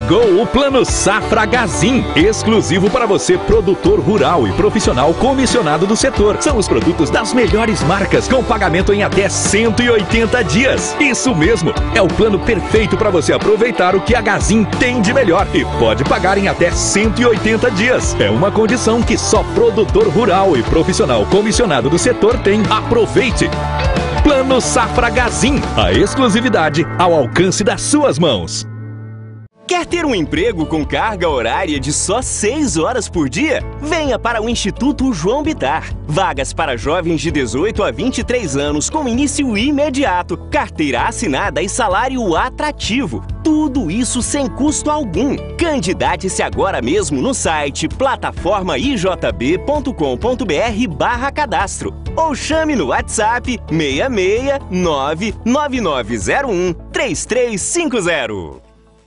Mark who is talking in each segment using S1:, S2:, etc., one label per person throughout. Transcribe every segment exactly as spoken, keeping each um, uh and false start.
S1: Chegou o Plano Safra Gazin, exclusivo para você, produtor rural e profissional comissionado do setor. São os produtos das melhores marcas, com pagamento em até cento e oitenta dias. Isso mesmo, é o plano perfeito para você aproveitar o que a Gazin tem de melhor e pode pagar em até cento e oitenta dias. É uma condição que só produtor rural e profissional comissionado do setor tem. Aproveite! Plano Safra Gazin, a exclusividade ao alcance das suas mãos.
S2: Quer ter um emprego com carga horária de só seis horas por dia? Venha para o Instituto João Bittar. Vagas para jovens de dezoito a vinte e três anos com início imediato, carteira assinada e salário atrativo. Tudo isso sem custo algum. Candidate-se agora mesmo no site plataforma i j b ponto com ponto b r barra cadastro ou chame no WhatsApp seis seis nove nove nove zero um três três cinco zero.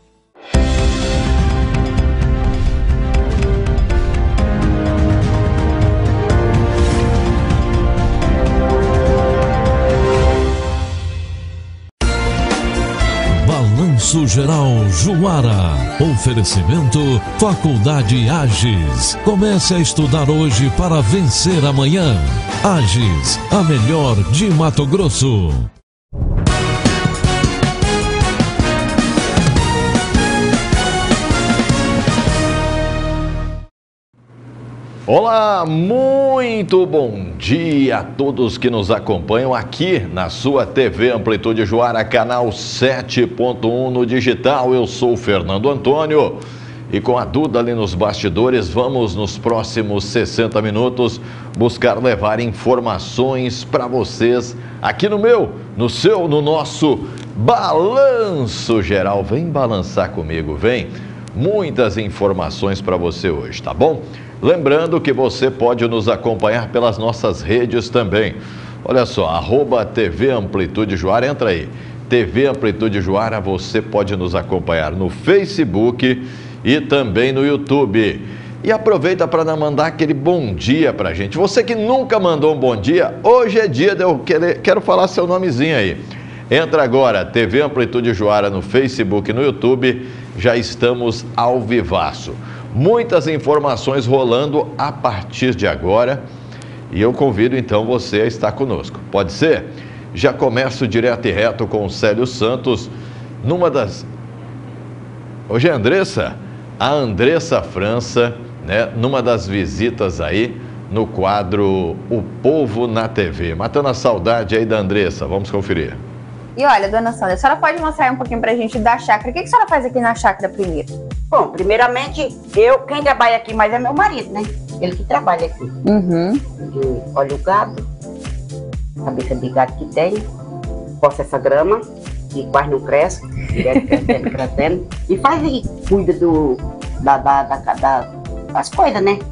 S3: Balanço Geral Juara. Oferecimento Faculdade Agis. Comece a estudar hoje para vencer amanhã. Agis, a melhor de Mato Grosso.
S4: Olá, muito bom dia a todos que nos acompanham aqui na sua T V Amplitude Juara, canal sete ponto um no digital. Eu sou o Fernando Antônio e com a Duda ali nos bastidores, vamos nos próximos sessenta minutos buscar levar informações para vocês aqui no meu, no seu, no nosso Balanço Geral. Vem balançar comigo, vem. Muitas informações para você hoje, tá bom? Lembrando que você pode nos acompanhar pelas nossas redes também. Olha só, arroba T V Amplitude Juara, entra aí. T V Amplitude Juara, você pode nos acompanhar no Facebook e também no YouTube. E aproveita para mandar aquele bom dia pra gente. Você que nunca mandou um bom dia, hoje é dia de eu querer, quero falar seu nomezinho aí. Entra agora, T V Amplitude Juara no Facebook e no YouTube, já estamos ao vivaço. Muitas informações rolando a partir de agora e eu convido então você a estar conosco. Pode ser? Já começo direto e reto com o Célio Santos, numa das... Hoje é a Andressa? A Andressa França, né? Numa das visitas aí no quadro O Povo na T V. Matando a saudade aí da Andressa, vamos conferir.
S5: E olha, dona Sandra, a senhora pode mostrar um pouquinho pra gente da chácara? O que, que a senhora faz aqui na chácara primeiro?
S6: Bom, primeiramente, eu, quem trabalha aqui mais é meu marido, né? Ele que trabalha aqui.
S5: Uhum.
S6: Ele olha o gado, cabeça de gado que tem, coça essa grama, que quase não cresce, direto crescendo, crescendo, e faz aí, cuida do, da, da, da, da, das coisas, né?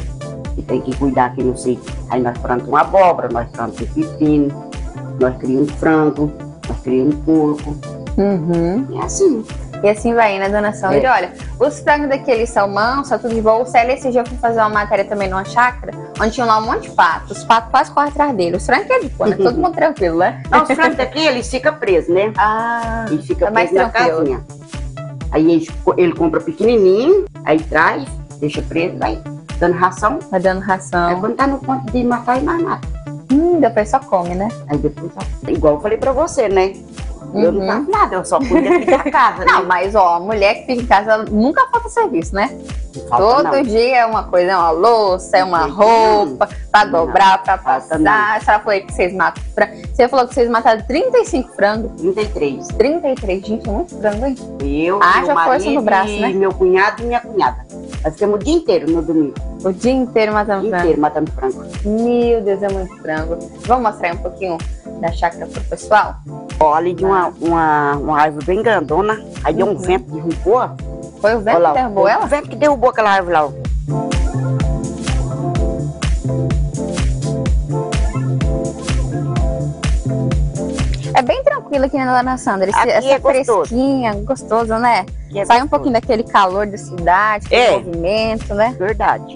S6: E tem que cuidar aqui no sítio. Aí nós plantamos uma abóbora, nós plantamos um pepino, nós criamos um frango, nós criamos um porco.
S5: Uhum.
S6: E assim.
S5: E assim vai, né, dona Sandra?
S6: É.
S5: E olha, os frangos daqui, eles são mansos, tudo de boa. O Célio, esse dia eu fui fazer uma matéria também numa chácara, onde tinha lá um monte de patos. Os patos quase correm atrás dele. Os frangos é de boa, né? Todo mundo tranquilo, né?
S6: Não, os frangos daqui, eles ficam presos, né?
S5: Ah,
S6: Eles ficam
S5: é mais
S6: presos na
S5: tranquilo.
S6: casinha. Aí ele, ele compra pequenininho, aí traz, deixa preso, vai dando ração.
S5: Vai dando
S6: Aí
S5: ração.
S6: quando tá no ponto de matar, e mais nada.
S5: Hum, depois só come, né?
S6: Aí depois, igual eu falei pra você, né? Eu não
S5: Uhum.
S6: faço nada, eu só cuido aqui da casa,
S5: Não,
S6: né?
S5: mas ó, a mulher que fica em casa nunca falta serviço, né?
S6: Não falta,
S5: Todo
S6: não.
S5: dia é uma coisa, é uma louça, é uma
S6: Não.
S5: roupa, pra
S6: Não.
S5: dobrar, pra
S6: Falta
S5: passar. A senhora falou que vocês matam frango. Você falou que vocês mataram trinta e cinco frangos.
S6: trinta e três.
S5: trinta e três, gente, é muito frango, hein?
S6: Eu,
S5: Haja
S6: meu marido,
S5: força no braço,
S6: e
S5: né?
S6: meu cunhado e minha cunhada. Nós ficamos o dia inteiro no domingo.
S5: O dia inteiro
S6: O
S5: matando
S6: dia
S5: frango.
S6: inteiro matando frango.
S5: Meu Deus, é muito frango. Vamos mostrar aí um pouquinho da chácara pro pessoal?
S6: Ó, ali de uma, uma, uma árvore bem grandona, aí deu um
S5: Uhum.
S6: vento, derrubou.
S5: Foi o vento
S6: Olha lá,
S5: que derrubou
S6: foi
S5: ela?
S6: O vento que derrubou aquela árvore lá, ó.
S5: É bem tranquilo aqui, né, dona Sandra? Esse,
S6: Aqui
S5: essa
S6: é gostoso.
S5: fresquinha, gostoso, né?
S6: Aqui é
S5: Sai um
S6: gostoso.
S5: pouquinho daquele calor da cidade, aquele
S6: É.
S5: movimento, né?
S6: Verdade.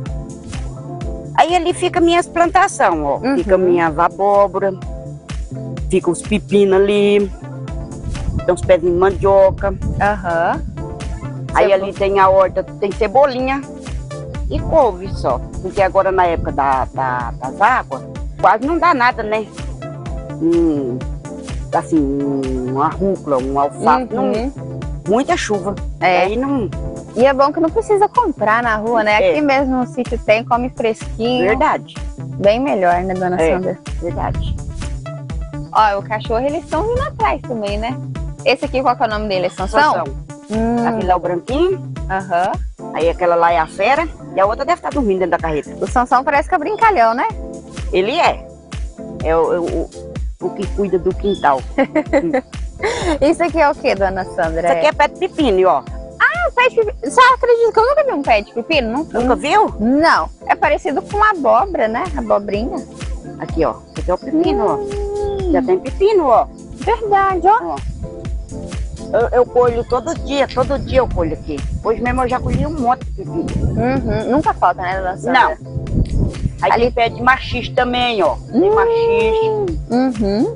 S6: Aí ali fica minhas plantações, ó.
S5: Uhum.
S6: Fica minha abóbora, fica os pepinos ali, tem uns pezinhos de mandioca.
S5: Aham.
S6: Aí
S5: Cebo-
S6: ali tem a horta, tem cebolinha e couve só. Porque agora na época da, da- das águas, quase não dá nada, né? Hum, assim, uma rúcula, um alface,
S5: Uhum.
S6: não, muita chuva.
S5: É.
S6: Aí não...
S5: E é bom que não precisa comprar na rua, né?
S6: É.
S5: Aqui mesmo no sítio tem, come fresquinho.
S6: Verdade,
S5: Bem melhor, né, dona
S6: É.
S5: Sandra?
S6: verdade.
S5: Ó, o cachorro, eles estão vindo atrás também, né? Esse aqui, qual que é o nome dele? É Sansão?
S6: Sansão.
S5: Hum,
S6: Aquele lá é o branquinho,
S5: aham.
S6: aí aquela lá é a fera e a outra deve estar dormindo dentro da carreta.
S5: O Sansão parece que é brincalhão, né?
S6: Ele é. É o, é o, o que cuida do quintal.
S5: Isso aqui é o que, dona Sandra?
S6: Isso aqui é pé de pepino, ó.
S5: Ah, pé de pepino. Você acredita que eu nunca vi um pé de pepino? Nunca.
S6: Nunca viu?
S5: Não. É parecido com uma abóbora, né? Abobrinha.
S6: Aqui, ó. Esse aqui é o pepino, ó.
S5: Hum,
S6: Já tem pepino, ó.
S5: verdade, ó.
S6: Eu, eu colho todo dia, todo dia eu colho aqui. Hoje mesmo eu já colhi um monte de pepino.
S5: Uhum. Nunca falta, né, dona Sandra?
S6: Não. Aí
S5: Ali-
S6: tem pé de machixe também, ó. Tem
S5: Hum.
S6: machixe.
S5: Uhum.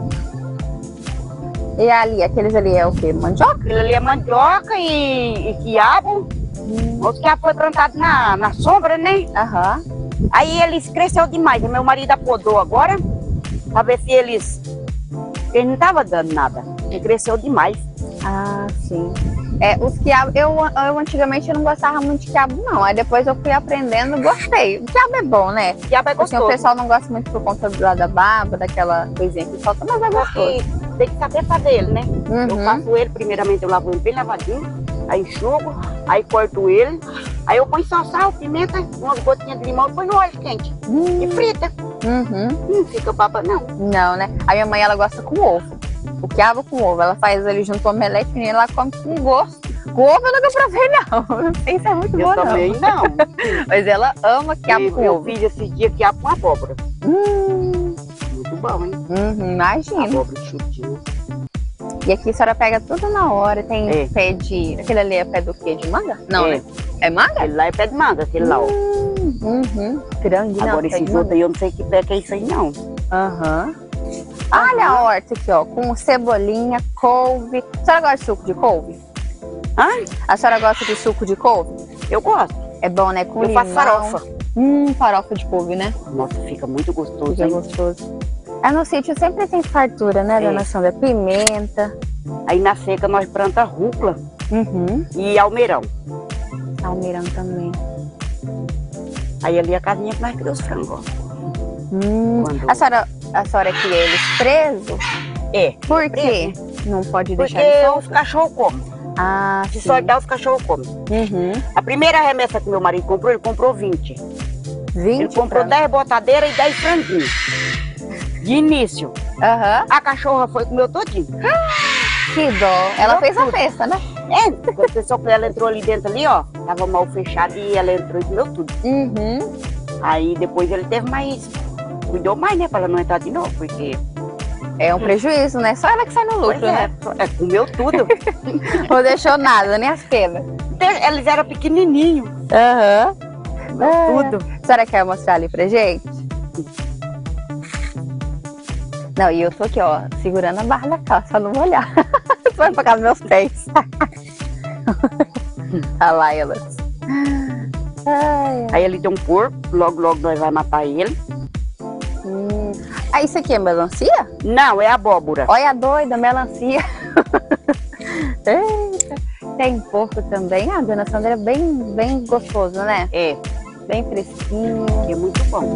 S5: E ali, aqueles ali é o quê? Mandioca?
S6: Aquilo ali é mandioca e, e quiabo. Os quiabo foi plantado na, na sombra, né?
S5: Aham.
S6: Aí eles cresceu demais. E meu marido apodou agora pra ver se eles... Eles não estavam dando nada. Ele cresceu demais.
S5: Ah, sim. É, os quiabos, eu, eu antigamente eu não gostava muito de quiabo, não. Aí depois eu fui aprendendo, gostei. O quiabo é bom, né?
S6: Quiabo é
S5: Assim,
S6: gostoso.
S5: o pessoal não gosta muito por conta do lado da baba, daquela coisinha que solta, mas é gostoso.
S6: Porque tem que saber fazer ele, né? Eu
S5: Uhum.
S6: faço ele, primeiramente eu lavo ele bem lavadinho, aí enxugo, aí corto ele, aí eu ponho só sal, pimenta, umas gotinhas de limão e põe no óleo quente.
S5: Hum,
S6: E frita.
S5: uhum.
S6: Não fica baba, não.
S5: Não, né? A minha mãe, ela gosta com ovo. O quiabo com ovo. Ela faz ele junto com omelete e ela come com gosto. Com ovo eu nunca provei, não. Não sei se é muito
S6: Eu
S5: bom,
S6: também
S5: não.
S6: não.
S5: Mas ela ama quiabo
S6: E
S5: com
S6: eu
S5: ovo.
S6: fiz esses dias quiabo com abóbora.
S5: Hum,
S6: Muito bom, hein?
S5: uhum, imagina.
S6: Abóbora chutinha.
S5: E aqui a senhora pega tudo na hora. Tem
S6: É.
S5: pé de... Aquele ali é pé do quê? De manga? Não,
S6: É.
S5: né? É manga?
S6: Aquele lá é pé de manga, aquele lá, ó.
S5: Hum, uhum. Grande, não.
S6: Agora
S5: pé
S6: esse
S5: de
S6: outro
S5: manga.
S6: aí eu não sei que pé que é isso aí, não.
S5: Aham. Olha a horta aqui, ó. Com cebolinha, couve. A senhora gosta de suco de couve?
S6: Ah,
S5: A senhora gosta de suco de couve?
S6: eu gosto.
S5: É bom, né? Com
S6: Eu
S5: limão.
S6: faço farofa.
S5: Hum, farofa de couve, né?
S6: Nossa, fica muito gostoso,
S5: Fica
S6: hein?
S5: gostoso. É, no sítio sempre tem fartura, né,
S6: É.
S5: dona Sandra? Pimenta.
S6: Aí na seca nós plantamos rúcula
S5: Uhum.
S6: e almeirão.
S5: Almeirão também.
S6: Aí ali a casinha que nós criamos os frangos, ó.
S5: Hum.
S6: Quando-
S5: A senhora, a senhora cria eles presos?
S6: É,
S5: Por quê? Não pode
S6: porque
S5: deixar eles
S6: os
S5: soltos?
S6: cachorros comem.
S5: Ah,
S6: Se
S5: sim.
S6: soltar, os cachorros comem.
S5: Uhum.
S6: A primeira remessa que meu marido comprou, ele comprou vinte.
S5: vinte
S6: Ele comprou
S5: frangos.
S6: dez botadeiras e dez franguinhos. De início.
S5: Aham.
S6: A cachorra foi comeu todinho.
S5: Que dó. Ela fez a
S6: tudo.
S5: festa, né?
S6: É, quando a pessoa que ela entrou ali dentro ali, ó, tava mal fechado e ela entrou e comeu tudo.
S5: Uhum.
S6: Aí depois ele teve mais, cuidou mais, né, pra ela não entrar de novo, porque...
S5: É um prejuízo, né? Só ela que sai no
S6: Pois
S5: lucro,
S6: é,
S5: né?
S6: é, comeu tudo.
S5: Não deixou nada, nem as penas.
S6: De- Eles eram pequenininhos,
S5: Aham.
S6: comeu tudo.
S5: A senhora quer mostrar ali pra gente? Não, e eu tô aqui, ó, segurando a barra da calça, pra não molhar. Foi pra casa dos meus pés. Olha lá elas. Ai,
S6: Aí ali tem um porco, logo, logo nós vamos matar ele.
S5: hum. Ah, isso aqui é melancia?
S6: Não, é abóbora.
S5: Olha a doida, melancia. Eita. Tem porco também. Ah, dona Sandra, é bem, bem gostoso, né?
S6: É,
S5: Bem fresquinho.
S6: é muito bom.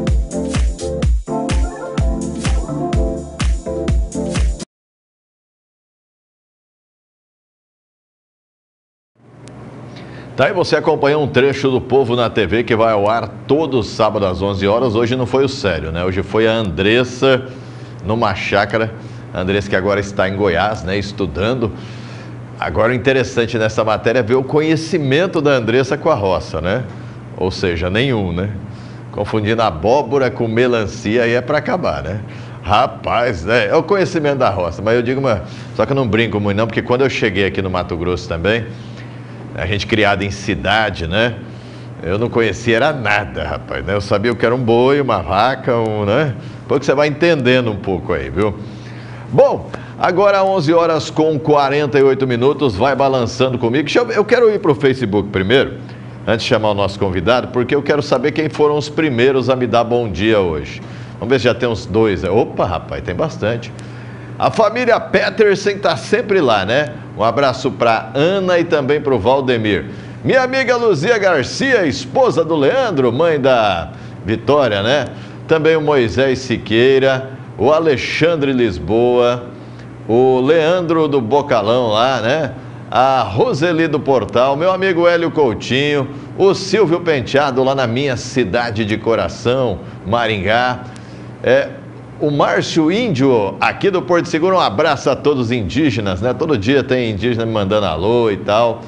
S4: Tá aí, você acompanhou um trecho do Povo na T V que vai ao ar todo sábado às onze horas. Hoje não foi o Sério, né? Hoje foi a Andressa numa chácara. A Andressa que agora está em Goiás, né? Estudando. Agora o interessante nessa matéria é ver o conhecimento da Andressa com a roça, né? Ou seja, nenhum, né? Confundindo abóbora com melancia aí é para acabar, né? Rapaz, né? É o conhecimento da roça, mas eu digo, uma... só que eu não brinco muito não, porque quando eu cheguei aqui no Mato Grosso também, a gente criado em cidade, né? Eu não conhecia era nada, rapaz, né? Eu sabia o que era um boi, uma vaca, um, né? Depois que você vai entendendo um pouco aí, viu? Bom, Agora onze horas com quarenta e oito minutos, vai balançando comigo. Deixa eu, eu quero ir para o Facebook primeiro, antes de chamar o nosso convidado, porque eu quero saber quem foram os primeiros a me dar bom dia hoje. Vamos ver se já tem uns dois. Opa, rapaz, tem bastante. A família Petersen está sempre lá, né? Um abraço para Ana e também para o Valdemir. Minha amiga Luzia Garcia, esposa do Leandro, mãe da Vitória, né? Também o Moisés Siqueira, o Alexandre Lisboa, o Leandro do Bocalão lá, né? A Roseli do Portal, meu amigo Hélio Coutinho, o Silvio Penteado lá na minha cidade de coração, Maringá. É, o Márcio Índio, aqui do Porto Seguro, um abraço a todos os indígenas, né? Todo dia tem indígena me mandando alô e tal.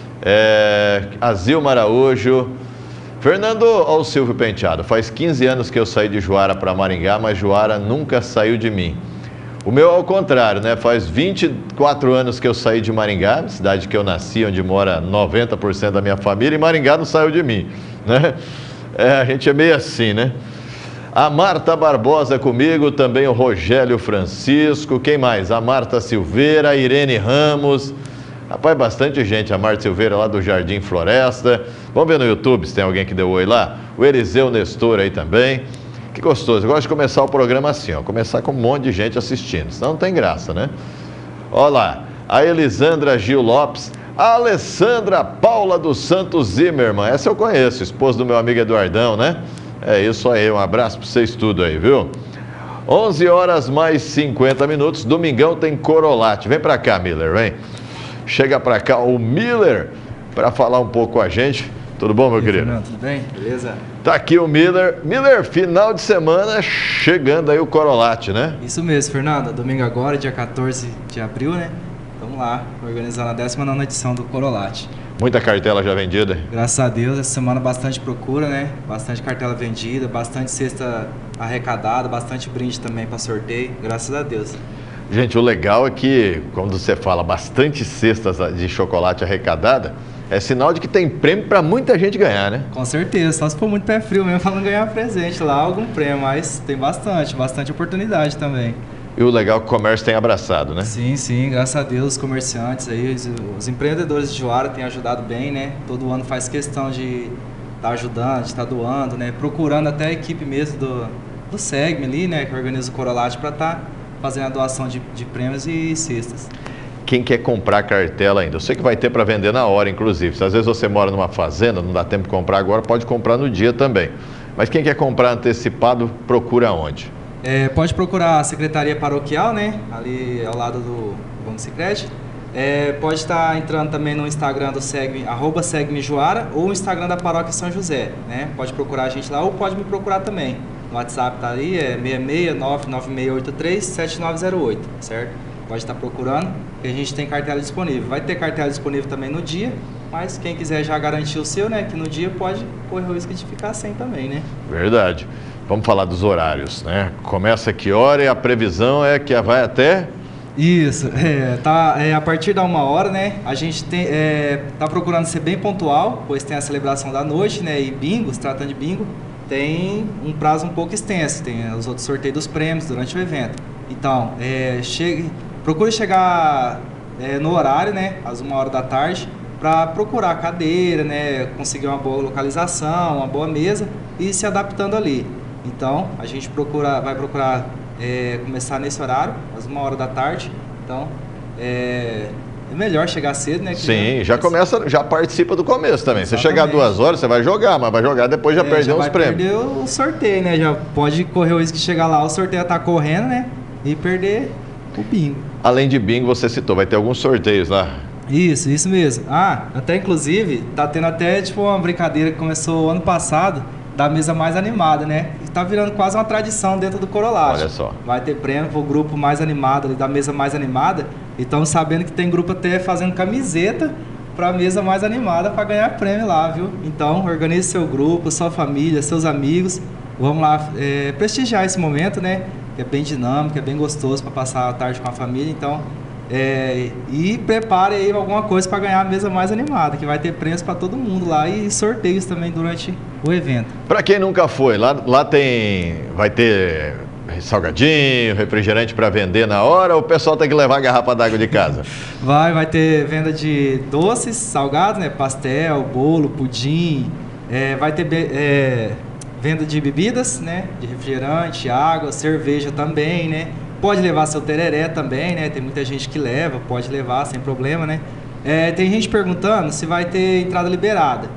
S4: É, a Zilma Araújo. Fernando, ó, o Silvio Penteado, faz quinze anos que eu saí de Juara para Maringá, mas Juara nunca saiu de mim. O meu ao contrário, né? Faz vinte e quatro anos que eu saí de Maringá, cidade que eu nasci, onde mora noventa por cento da minha família, e Maringá não saiu de mim, né? É, a gente é meio assim, né? A Marta Barbosa comigo, também o Rogério Francisco, quem mais? A Marta Silveira, a Irene Ramos, rapaz, bastante gente, a Marta Silveira lá do Jardim Floresta. Vamos ver no YouTube se tem alguém que deu oi lá. O Eliseu Nestor aí também. Que gostoso, eu gosto de começar o programa assim, ó, começar com um monte de gente assistindo, senão não tem graça, né? Olha lá, a Elisandra Gil Lopes, a Alessandra Paula dos Santos Zimmermann, essa eu conheço, esposa do meu amigo Eduardão, né? É isso aí, um abraço para vocês tudo aí, viu? onze horas mais cinquenta minutos, domingão tem Corolate. Vem para cá, Miller, vem. Chega para cá o Miller para falar um pouco com a gente. Tudo bom, meu e aí, querido?
S7: Fernando, tudo bem? Beleza?
S4: Tá aqui o Miller. Miller, final de semana, chegando aí o Corolate, né?
S7: Isso mesmo, Fernando. Domingo agora, dia quatorze de abril, né? Vamos lá, organizando a décima nona edição do Corolate.
S4: Muita cartela já vendida?
S7: Graças a Deus, essa semana bastante procura, né? Bastante cartela vendida, bastante cesta arrecadada, bastante brinde também para sorteio, graças a Deus.
S4: Gente, o legal é que, quando você fala bastante cestas de chocolate arrecadada, é sinal de que tem prêmio para muita gente ganhar, né?
S7: Com certeza, só se for muito pé frio mesmo para não ganhar presente lá, algum prêmio, mas tem bastante, bastante oportunidade também.
S4: E o legal é que o comércio tem abraçado, né?
S7: Sim, sim, graças a Deus os comerciantes aí, os, os empreendedores de Juara têm ajudado bem, né? Todo ano faz questão de estar tá ajudando, de estar tá doando, né? Procurando até a equipe mesmo do, do SEGM ali, né? Que organiza o Corolate para estar tá fazendo a doação de, de prêmios e cestas.
S4: Quem quer comprar cartela ainda, eu sei que vai ter para vender na hora, inclusive. Se às vezes você mora numa fazenda, não dá tempo de comprar agora, pode comprar no dia também. Mas quem quer comprar antecipado, procura onde?
S7: É, pode procurar a Secretaria Paroquial, né? Ali ao lado do Banco Sicredi. É, pode estar entrando também no Instagram do SEGM, arroba SEGM Juara, ou o Instagram da Paróquia São José, né? Pode procurar a gente lá ou pode me procurar também. O WhatsApp tá ali, é seis seis nove nove seis oito três sete nove zero oito, certo? Pode estar procurando, que a gente tem cartela disponível. Vai ter cartela disponível também no dia, mas quem quiser já garantir o seu, né? Que no dia pode correr o risco de ficar sem também, né?
S4: Verdade. Vamos falar dos horários, né? Começa que hora e a previsão é que vai até...
S7: Isso, é, tá, é, a partir da uma hora, né? A gente tem, é, tá procurando ser bem pontual, pois tem a celebração da noite, né? E bingo, se tratando de bingo, tem um prazo um pouco extenso, tem os outros sorteios dos prêmios durante o evento. Então, é, chegue, procure chegar é, no horário, né? Às uma hora da tarde, para procurar cadeira, né? Conseguir uma boa localização, uma boa mesa e se adaptando ali. Então, a gente procura, vai procurar é, começar nesse horário, às uma hora da tarde. Então, é, é melhor chegar cedo, né?
S4: Sim, já começa, já participa do começo também. Exatamente. Você chegar duas horas, você vai jogar, mas vai jogar depois já é, perdeu já os prêmios.
S7: Perder o sorteio, né? Já pode correr o risco de chegar lá, o sorteio tá correndo, né? E perder o bingo.
S4: Além de bingo, você citou, vai ter alguns sorteios lá.
S7: Isso, isso mesmo. Ah, até inclusive, tá tendo até tipo uma brincadeira que começou ano passado, da mesa mais animada, né? E tá virando quase uma tradição dentro do Corolate.
S4: Olha só.
S7: Vai ter prêmio pro grupo mais animado, da mesa mais animada. E estamos sabendo que tem grupo até fazendo camiseta pra mesa mais animada para ganhar prêmio lá, viu? Então, organize seu grupo, sua família, seus amigos. Vamos lá é, prestigiar esse momento, né? Que é bem dinâmico, é bem gostoso para passar a tarde com a família. Então, É, e prepare aí alguma coisa para ganhar a mesa mais animada, que vai ter prêmios para todo mundo lá e sorteios também durante o evento.
S4: Para quem nunca foi, lá, lá tem, vai ter salgadinho, refrigerante para vender na hora, ou o pessoal tem que levar a garrafa d'água de casa?
S7: Vai, vai ter venda de doces, salgados, né? Pastel, bolo, pudim. É, vai ter é, venda de bebidas, né? De refrigerante, água, cerveja também, né? Pode levar seu tereré também, né? Tem muita gente que leva, pode levar sem problema, né? É, tem gente perguntando se vai ter entrada liberada.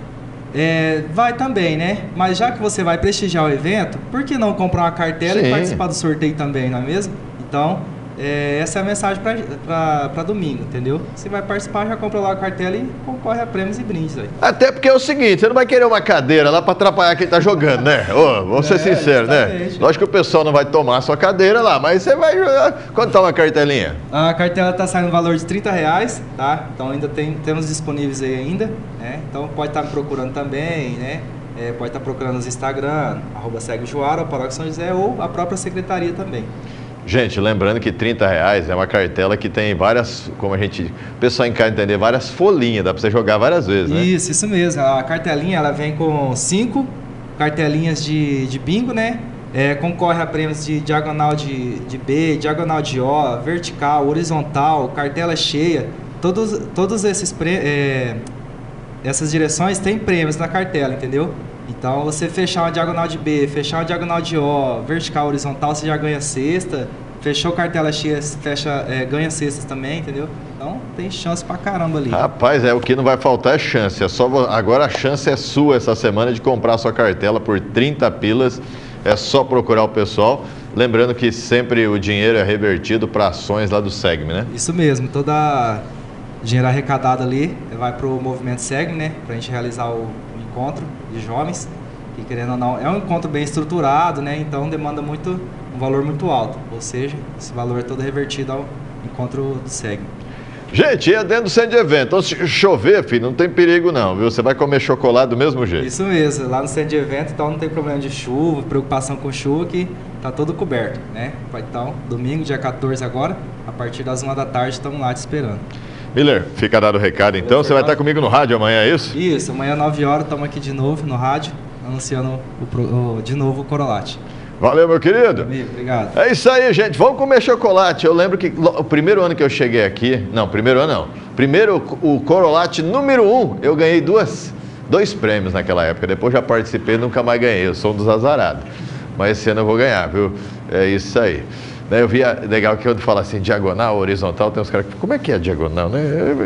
S7: É, vai também, né? Mas já que você vai prestigiar o evento, por que não comprar uma cartela Sim. e participar do sorteio também, não é mesmo? Então, é, essa é a mensagem para domingo, entendeu? Você vai participar, já compra lá a cartela e concorre a prêmios e brindes aí.
S4: Até porque é o seguinte, você não vai querer uma cadeira lá para atrapalhar quem tá jogando, né? Ô, vamos ser é, sinceros, né? Lógico que o pessoal não vai tomar a sua cadeira lá, mas você vai jogar. Quanto tá uma cartelinha?
S7: A cartela tá saindo no valor de trinta reais, tá? Então ainda tem, temos disponíveis aí ainda, né? Então pode estar tá me procurando também, né? É, pode estar tá procurando nos Instagram, arroba segue Juara, Paróquia São José ou a própria secretaria também.
S4: Gente, lembrando que trinta reais é uma cartela que tem várias, como a gente, o pessoal em casa entender, várias folhinhas, dá para você jogar várias vezes, né?
S7: Isso, isso mesmo. A cartelinha, ela vem com cinco cartelinhas de, de bingo, né? É, concorre a prêmios de diagonal de, de B, diagonal de O, vertical, horizontal, cartela cheia. Todos, todos esses é, essas direções têm prêmios na cartela, entendeu? Então, você fechar uma diagonal de B, fechar uma diagonal de O, vertical, horizontal, você já ganha cesta. Fechou cartela cheia, fecha, é, ganha cestas também, entendeu? Então, tem chance pra caramba ali.
S4: Rapaz, é o que não vai faltar é chance. É só, agora a chance é sua essa semana de comprar sua cartela por trinta pilas. É só procurar o pessoal. Lembrando que sempre o dinheiro é revertido para ações lá do SEGME, né?
S7: Isso mesmo. Toda dinheiro arrecadado ali vai pro movimento SEGME, né? Pra gente realizar o encontro de jovens, que querendo ou não, é um encontro bem estruturado, né? Então demanda muito, um valor muito alto, ou seja, esse valor é todo revertido ao encontro do SEGME.
S4: Gente, é dentro do centro de evento, então se chover, filho, não tem perigo não, viu? Você vai comer chocolate do mesmo jeito.
S7: Isso mesmo, lá no centro de evento, então não tem problema de chuva, preocupação com chuva, que tá todo coberto, né? Então, domingo, dia quatorze agora, a partir das uma da tarde, estamos lá te esperando. Miller,
S4: fica dado o recado então, você vai estar comigo no rádio amanhã, é isso?
S7: Isso, amanhã nove horas estamos aqui de novo no rádio, anunciando o, o, de novo o Corolate.
S4: Valeu, meu querido.
S7: Amigo, obrigado.
S4: É isso aí, gente, vamos comer chocolate. Eu lembro que o primeiro ano que eu cheguei aqui, não, primeiro ano não, primeiro o Corolate número um, eu ganhei duas, dois prêmios naquela época, depois já participei e nunca mais ganhei, eu sou um dos azarados. Mas esse ano eu vou ganhar, viu? É isso aí. Eu via, legal que eu falo assim, diagonal, horizontal, tem uns caras que, como é que é diagonal, né?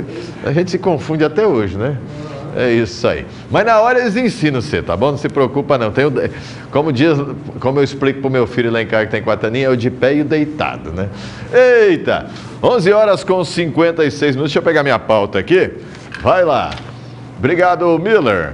S4: A gente se confunde até hoje, né? É isso aí. Mas na hora eles ensinam você, tá bom? Não se preocupa não. Tem o, como, diz, como eu explico pro meu filho lá em casa que tem quatro aninhos, é o de pé e o deitado, né? Eita! onze horas com cinquenta e seis minutos. Deixa eu pegar minha pauta aqui. Vai lá. Obrigado, Miller.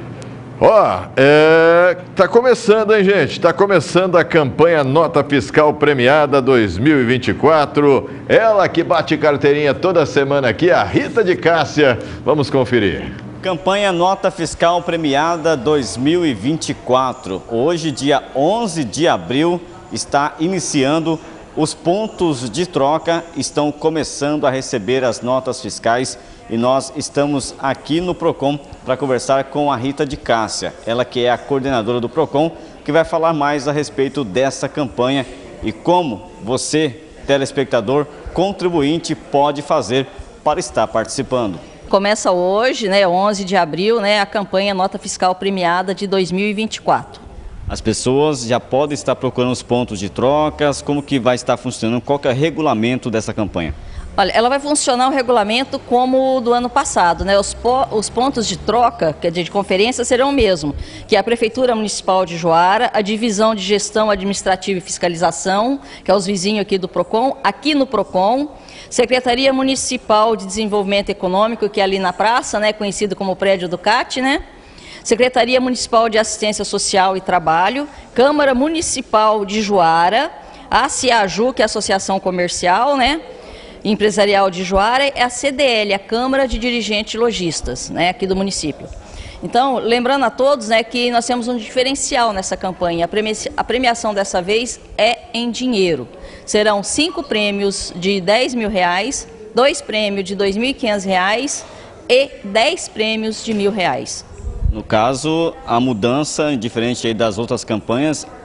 S4: Ó, é, tá começando, hein, gente? Tá começando a campanha Nota Fiscal Premiada dois mil e vinte e quatro. Ela que bate carteirinha toda semana aqui, a Rita de Cássia. Vamos conferir.
S8: Campanha Nota Fiscal Premiada dois mil e vinte e quatro. Hoje, dia onze de abril, está iniciando. Os pontos de troca estão começando a receber as notas fiscais e nós estamos aqui no Procon para conversar com a Rita de Cássia, ela que é a coordenadora do Procon, que vai falar mais a respeito dessa campanha e como você, telespectador, contribuinte, pode fazer para estar participando.
S9: Começa hoje, né, onze de abril, né, a campanha Nota Fiscal Premiada de dois mil e vinte e quatro.
S8: As pessoas já podem estar procurando os pontos de trocas, como que vai estar funcionando, qual que é o regulamento dessa campanha?
S9: Olha, ela vai funcionar o regulamento como o do ano passado, né? Os, po os pontos de troca, quer dizer, de conferência, serão o mesmo, que é a Prefeitura Municipal de Juara, a Divisão de Gestão Administrativa e Fiscalização, que é os vizinhos aqui do Procon, aqui no Procon, Secretaria Municipal de Desenvolvimento Econômico, que é ali na praça, né? Conhecido como prédio do C A T, né? Secretaria Municipal de Assistência Social e Trabalho, Câmara Municipal de Juara, a CIAJU, que é a Associação Comercial, né? Empresarial de Juara, é a C D L, a Câmara de Dirigentes Logistas, né, aqui do município. Então, lembrando a todos, né, que nós temos um diferencial nessa campanha. A, premiação, a premiação dessa vez é em dinheiro. Serão cinco prêmios de dez mil reais, dois prêmios de dois mil e quinhentos reais e dez prêmios de mil reais.
S8: No caso, a mudança, diferente aí das outras campanhas,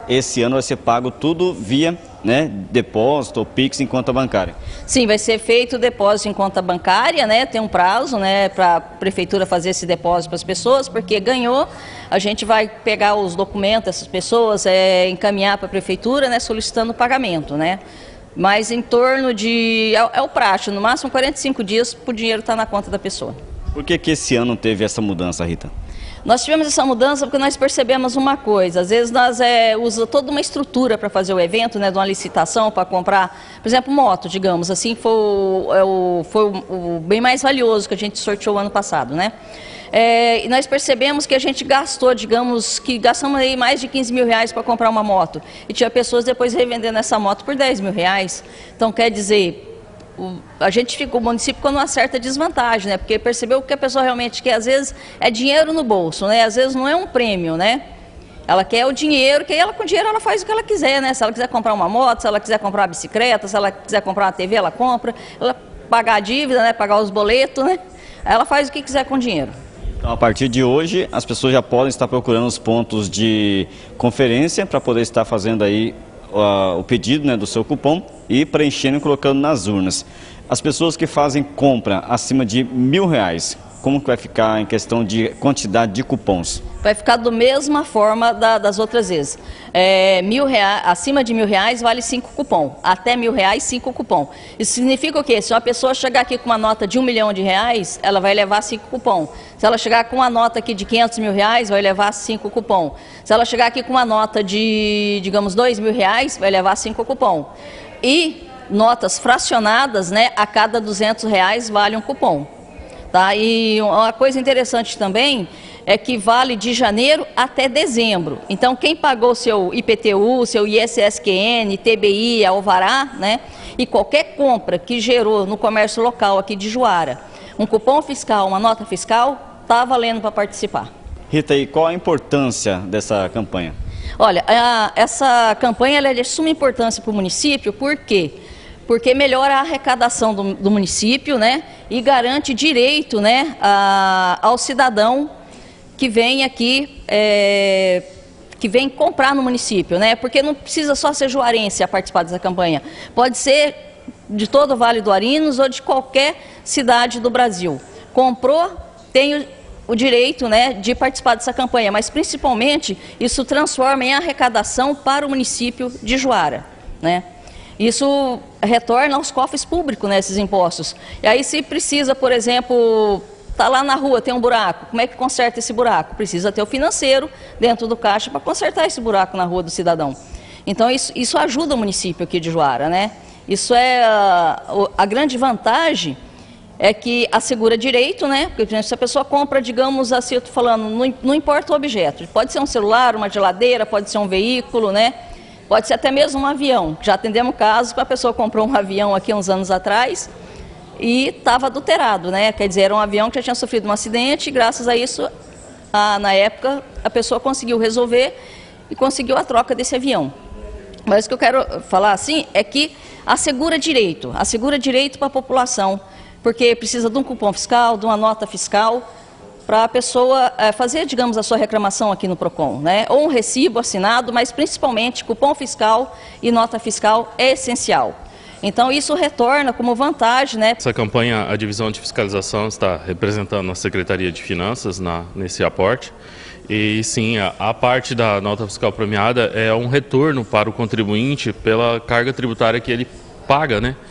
S8: esse ano vai ser pago tudo via, né, depósito ou Pix em conta bancária.
S9: Sim, vai ser feito o depósito em conta bancária, né? Tem um prazo, né, para a prefeitura fazer esse depósito para as pessoas, porque ganhou, a gente vai pegar os documentos dessas pessoas, é, encaminhar para a prefeitura, né, solicitando o pagamento, né? Mas em torno de, é, é o prazo, no máximo quarenta e cinco dias para o dinheiro estar na conta da pessoa.
S8: Por que que esse ano teve essa mudança, Rita?
S9: Nós tivemos essa mudança porque nós percebemos uma coisa, às vezes nós é, usamos toda uma estrutura para fazer o evento, né, de uma licitação para comprar, por exemplo, moto, digamos, assim, foi, o, é o, foi o, o bem mais valioso que a gente sorteou ano passado, né? É, e nós percebemos que a gente gastou, digamos, que gastamos aí mais de quinze mil reais para comprar uma moto, e tinha pessoas depois revendendo essa moto por dez mil reais, então quer dizer... A gente ficou, o município ficou numa certa desvantagem, né? Porque percebeu que a pessoa realmente quer, às vezes, é dinheiro no bolso, né? Às vezes não é um prêmio, né? Ela quer o dinheiro, que ela com dinheiro ela faz o que ela quiser, né? Se ela quiser comprar uma moto, se ela quiser comprar uma bicicleta, se ela quiser comprar uma T V, ela compra. Ela pagar a dívida, né? Pagar os boletos, né? Ela faz o que quiser com o dinheiro.
S8: Então, a partir de hoje, as pessoas já podem estar procurando os pontos de conferência para poder estar fazendo aí uh, o pedido, né, do seu cupom e preenchendo e colocando nas urnas. As pessoas que fazem compra acima de mil reais, como que vai ficar em questão de quantidade de cupons?
S9: Vai ficar da mesma forma da, das outras vezes. É, mil reais, acima de mil reais vale cinco cupom. Até mil reais, cinco cupom. Isso significa o quê? Se uma pessoa chegar aqui com uma nota de um milhão de reais, ela vai levar cinco cupom. Se ela chegar com uma nota aqui de quinhentos mil reais, vai levar cinco cupom. Se ela chegar aqui com uma nota de, digamos, dois mil reais, vai levar cinco cupom. E notas fracionadas, né, a cada duzentos reais vale um cupom. Tá? E uma coisa interessante também é que vale de janeiro até dezembro. Então, quem pagou seu I P T U, seu I S S Q N, T B I, Alvará, né, e qualquer compra que gerou no comércio local aqui de Juara, um cupom fiscal, uma nota fiscal, está valendo para participar.
S8: Rita, e qual a importância dessa campanha?
S9: Olha, a, essa campanha ela é de suma importância para o município, por quê? Porque melhora a arrecadação do, do município, né, e garante direito, né, a, ao cidadão que vem aqui, é, que vem comprar no município, né, porque não precisa só ser juarense a participar dessa campanha, pode ser de todo o Vale do Arinos ou de qualquer cidade do Brasil. Comprou, tem o, o direito, né, de participar dessa campanha, mas principalmente isso transforma em arrecadação para o município de Juara, né. Isso retorna aos cofres públicos, né, esses impostos. E aí se precisa, por exemplo, tá lá na rua, tem um buraco, como é que conserta esse buraco? Precisa ter o financeiro dentro do caixa para consertar esse buraco na rua do cidadão. Então isso, isso ajuda o município aqui de Juara, né? Isso é a, a grande vantagem é que assegura direito, né? Porque, por exemplo, se a pessoa compra, digamos assim, eu estou falando, não, não importa o objeto, pode ser um celular, uma geladeira, pode ser um veículo, né? Pode ser até mesmo um avião. Já atendemos casos que a pessoa comprou um avião aqui uns anos atrás e estava adulterado, né? Quer dizer, era um avião que já tinha sofrido um acidente e graças a isso, a, na época, a pessoa conseguiu resolver e conseguiu a troca desse avião. Mas o que eu quero falar assim é que assegura direito, assegura direito para a população, porque precisa de um cupom fiscal, de uma nota fiscal, para a pessoa é, fazer, digamos, a sua reclamação aqui no PROCON, né? Ou um recibo assinado, mas principalmente cupom fiscal e nota fiscal é essencial. Então isso retorna como vantagem, né?
S10: Essa campanha, a divisão de fiscalização está representando a Secretaria de Finanças na, nesse aporte. E sim, a, a parte da nota fiscal premiada é um retorno para o contribuinte pela carga tributária que ele paga, né?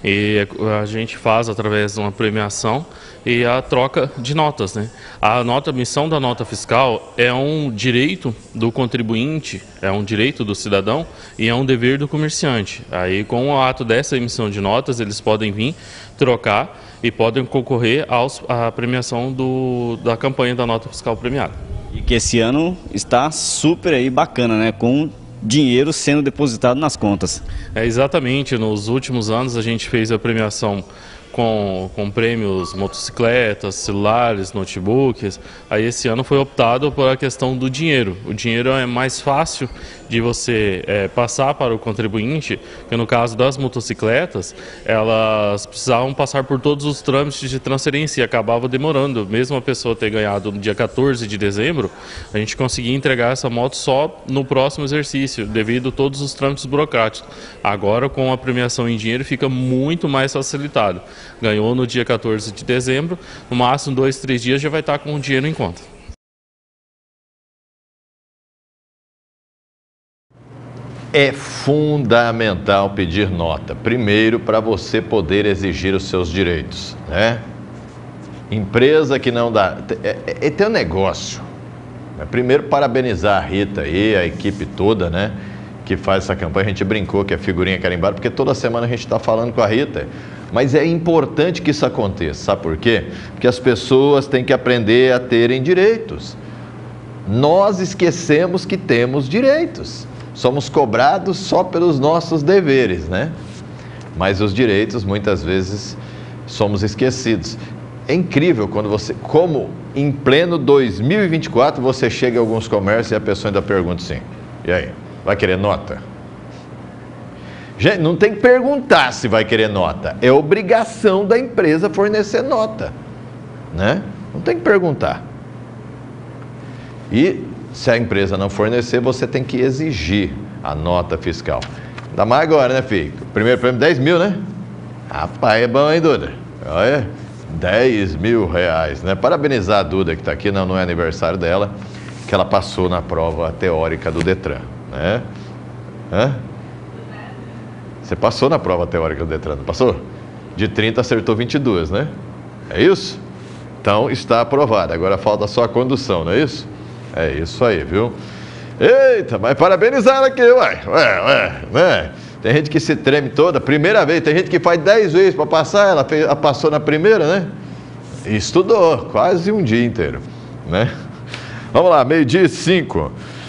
S10: E a gente faz através de uma premiação e a troca de notas, né? A nota, a emissão da nota fiscal é um direito do contribuinte, é um direito do cidadão e é um dever do comerciante. Aí, com o ato dessa emissão de notas, eles podem vir trocar e podem concorrer aos, à premiação do, da campanha da nota fiscal premiada.
S8: E que esse ano está super aí bacana, né? Com dinheiro sendo depositado nas contas.
S10: É, exatamente, nos últimos anos a gente fez a premiação com, com prêmios motocicletas, celulares, notebooks. Aí esse ano foi optado por a questão do dinheiro. O dinheiro é mais fácil de você é, passar para o contribuinte, que no caso das motocicletas, elas precisavam passar por todos os trâmites de transferência e acabava demorando. Mesmo a pessoa ter ganhado no dia quatorze de dezembro, a gente conseguia entregar essa moto só no próximo exercício, devido a todos os trâmites burocráticos. Agora, com a premiação em dinheiro, fica muito mais facilitado. Ganhou no dia quatorze de dezembro, no máximo dois, três dias já vai estar com o dinheiro em conta.
S4: É fundamental pedir nota, primeiro para você poder exigir os seus direitos, né? Empresa que não dá... É, é, é teu negócio. Primeiro, parabenizar a Rita e a equipe toda, né? Que faz essa campanha. A gente brincou que é figurinha carimbada, porque toda semana a gente está falando com a Rita. Mas é importante que isso aconteça, sabe por quê? Porque as pessoas têm que aprender a terem direitos. Nós esquecemos que temos direitos. Somos cobrados só pelos nossos deveres, né? Mas os direitos, muitas vezes, somos esquecidos. É incrível quando você, como em pleno dois mil e vinte e quatro, você chega em alguns comércios e a pessoa ainda pergunta assim, e aí, vai querer nota? Gente, não tem que perguntar se vai querer nota. É obrigação da empresa fornecer nota, né? Não tem que perguntar. E se a empresa não fornecer, você tem que exigir a nota fiscal. Ainda mais agora, né, filho? Primeiro prêmio, dez mil, né? Rapaz, é bom, hein, Duda? Olha, dez mil reais, né? Parabenizar a Duda, que está aqui, não, não é aniversário dela, que ela passou na prova teórica do Detran, né? Hã? Você passou na prova teórica do Detran, não passou? De trinta acertou vinte e dois, né? É isso? Então, está aprovada. Agora falta só a condução, não é isso? É isso aí, viu? Eita, mas parabenizar ela aqui, ué, ué, ué, né? Tem gente que se treme toda, primeira vez, tem gente que faz dez vezes para passar, ela, fez, ela passou na primeira, né? E estudou, quase um dia inteiro, né? Vamos lá, meio-dia e cinco.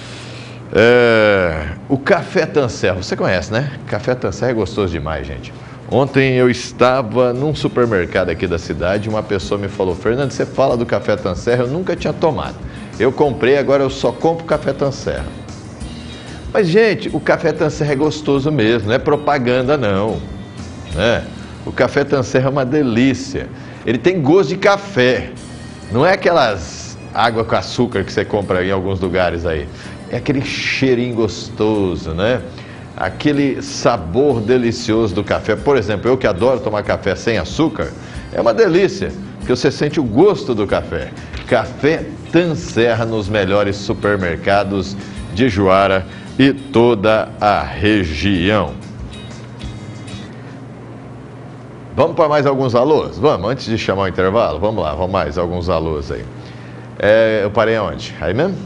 S4: É, o Café Tancerro, você conhece, né? Café Tancerro é gostoso demais, gente. Ontem eu estava num supermercado aqui da cidade e uma pessoa me falou, Fernando, você fala do Café Tancerro, eu nunca tinha tomado. Eu comprei, agora eu só compro Café Tancerro. Mas, gente, o Café Tancerro é gostoso mesmo, não é propaganda, não. Né? O Café Tancerro é uma delícia. Ele tem gosto de café. Não é aquelas água com açúcar que você compra em alguns lugares aí. É aquele cheirinho gostoso, né? Aquele sabor delicioso do café. Por exemplo, eu que adoro tomar café sem açúcar, é uma delícia, porque você sente o gosto do café. Café Tancerro nos melhores supermercados de Juara e toda a região. Vamos para mais alguns alôs? Vamos, antes de chamar o intervalo, vamos lá, vamos mais alguns alôs aí. É, eu parei onde? Aí mesmo?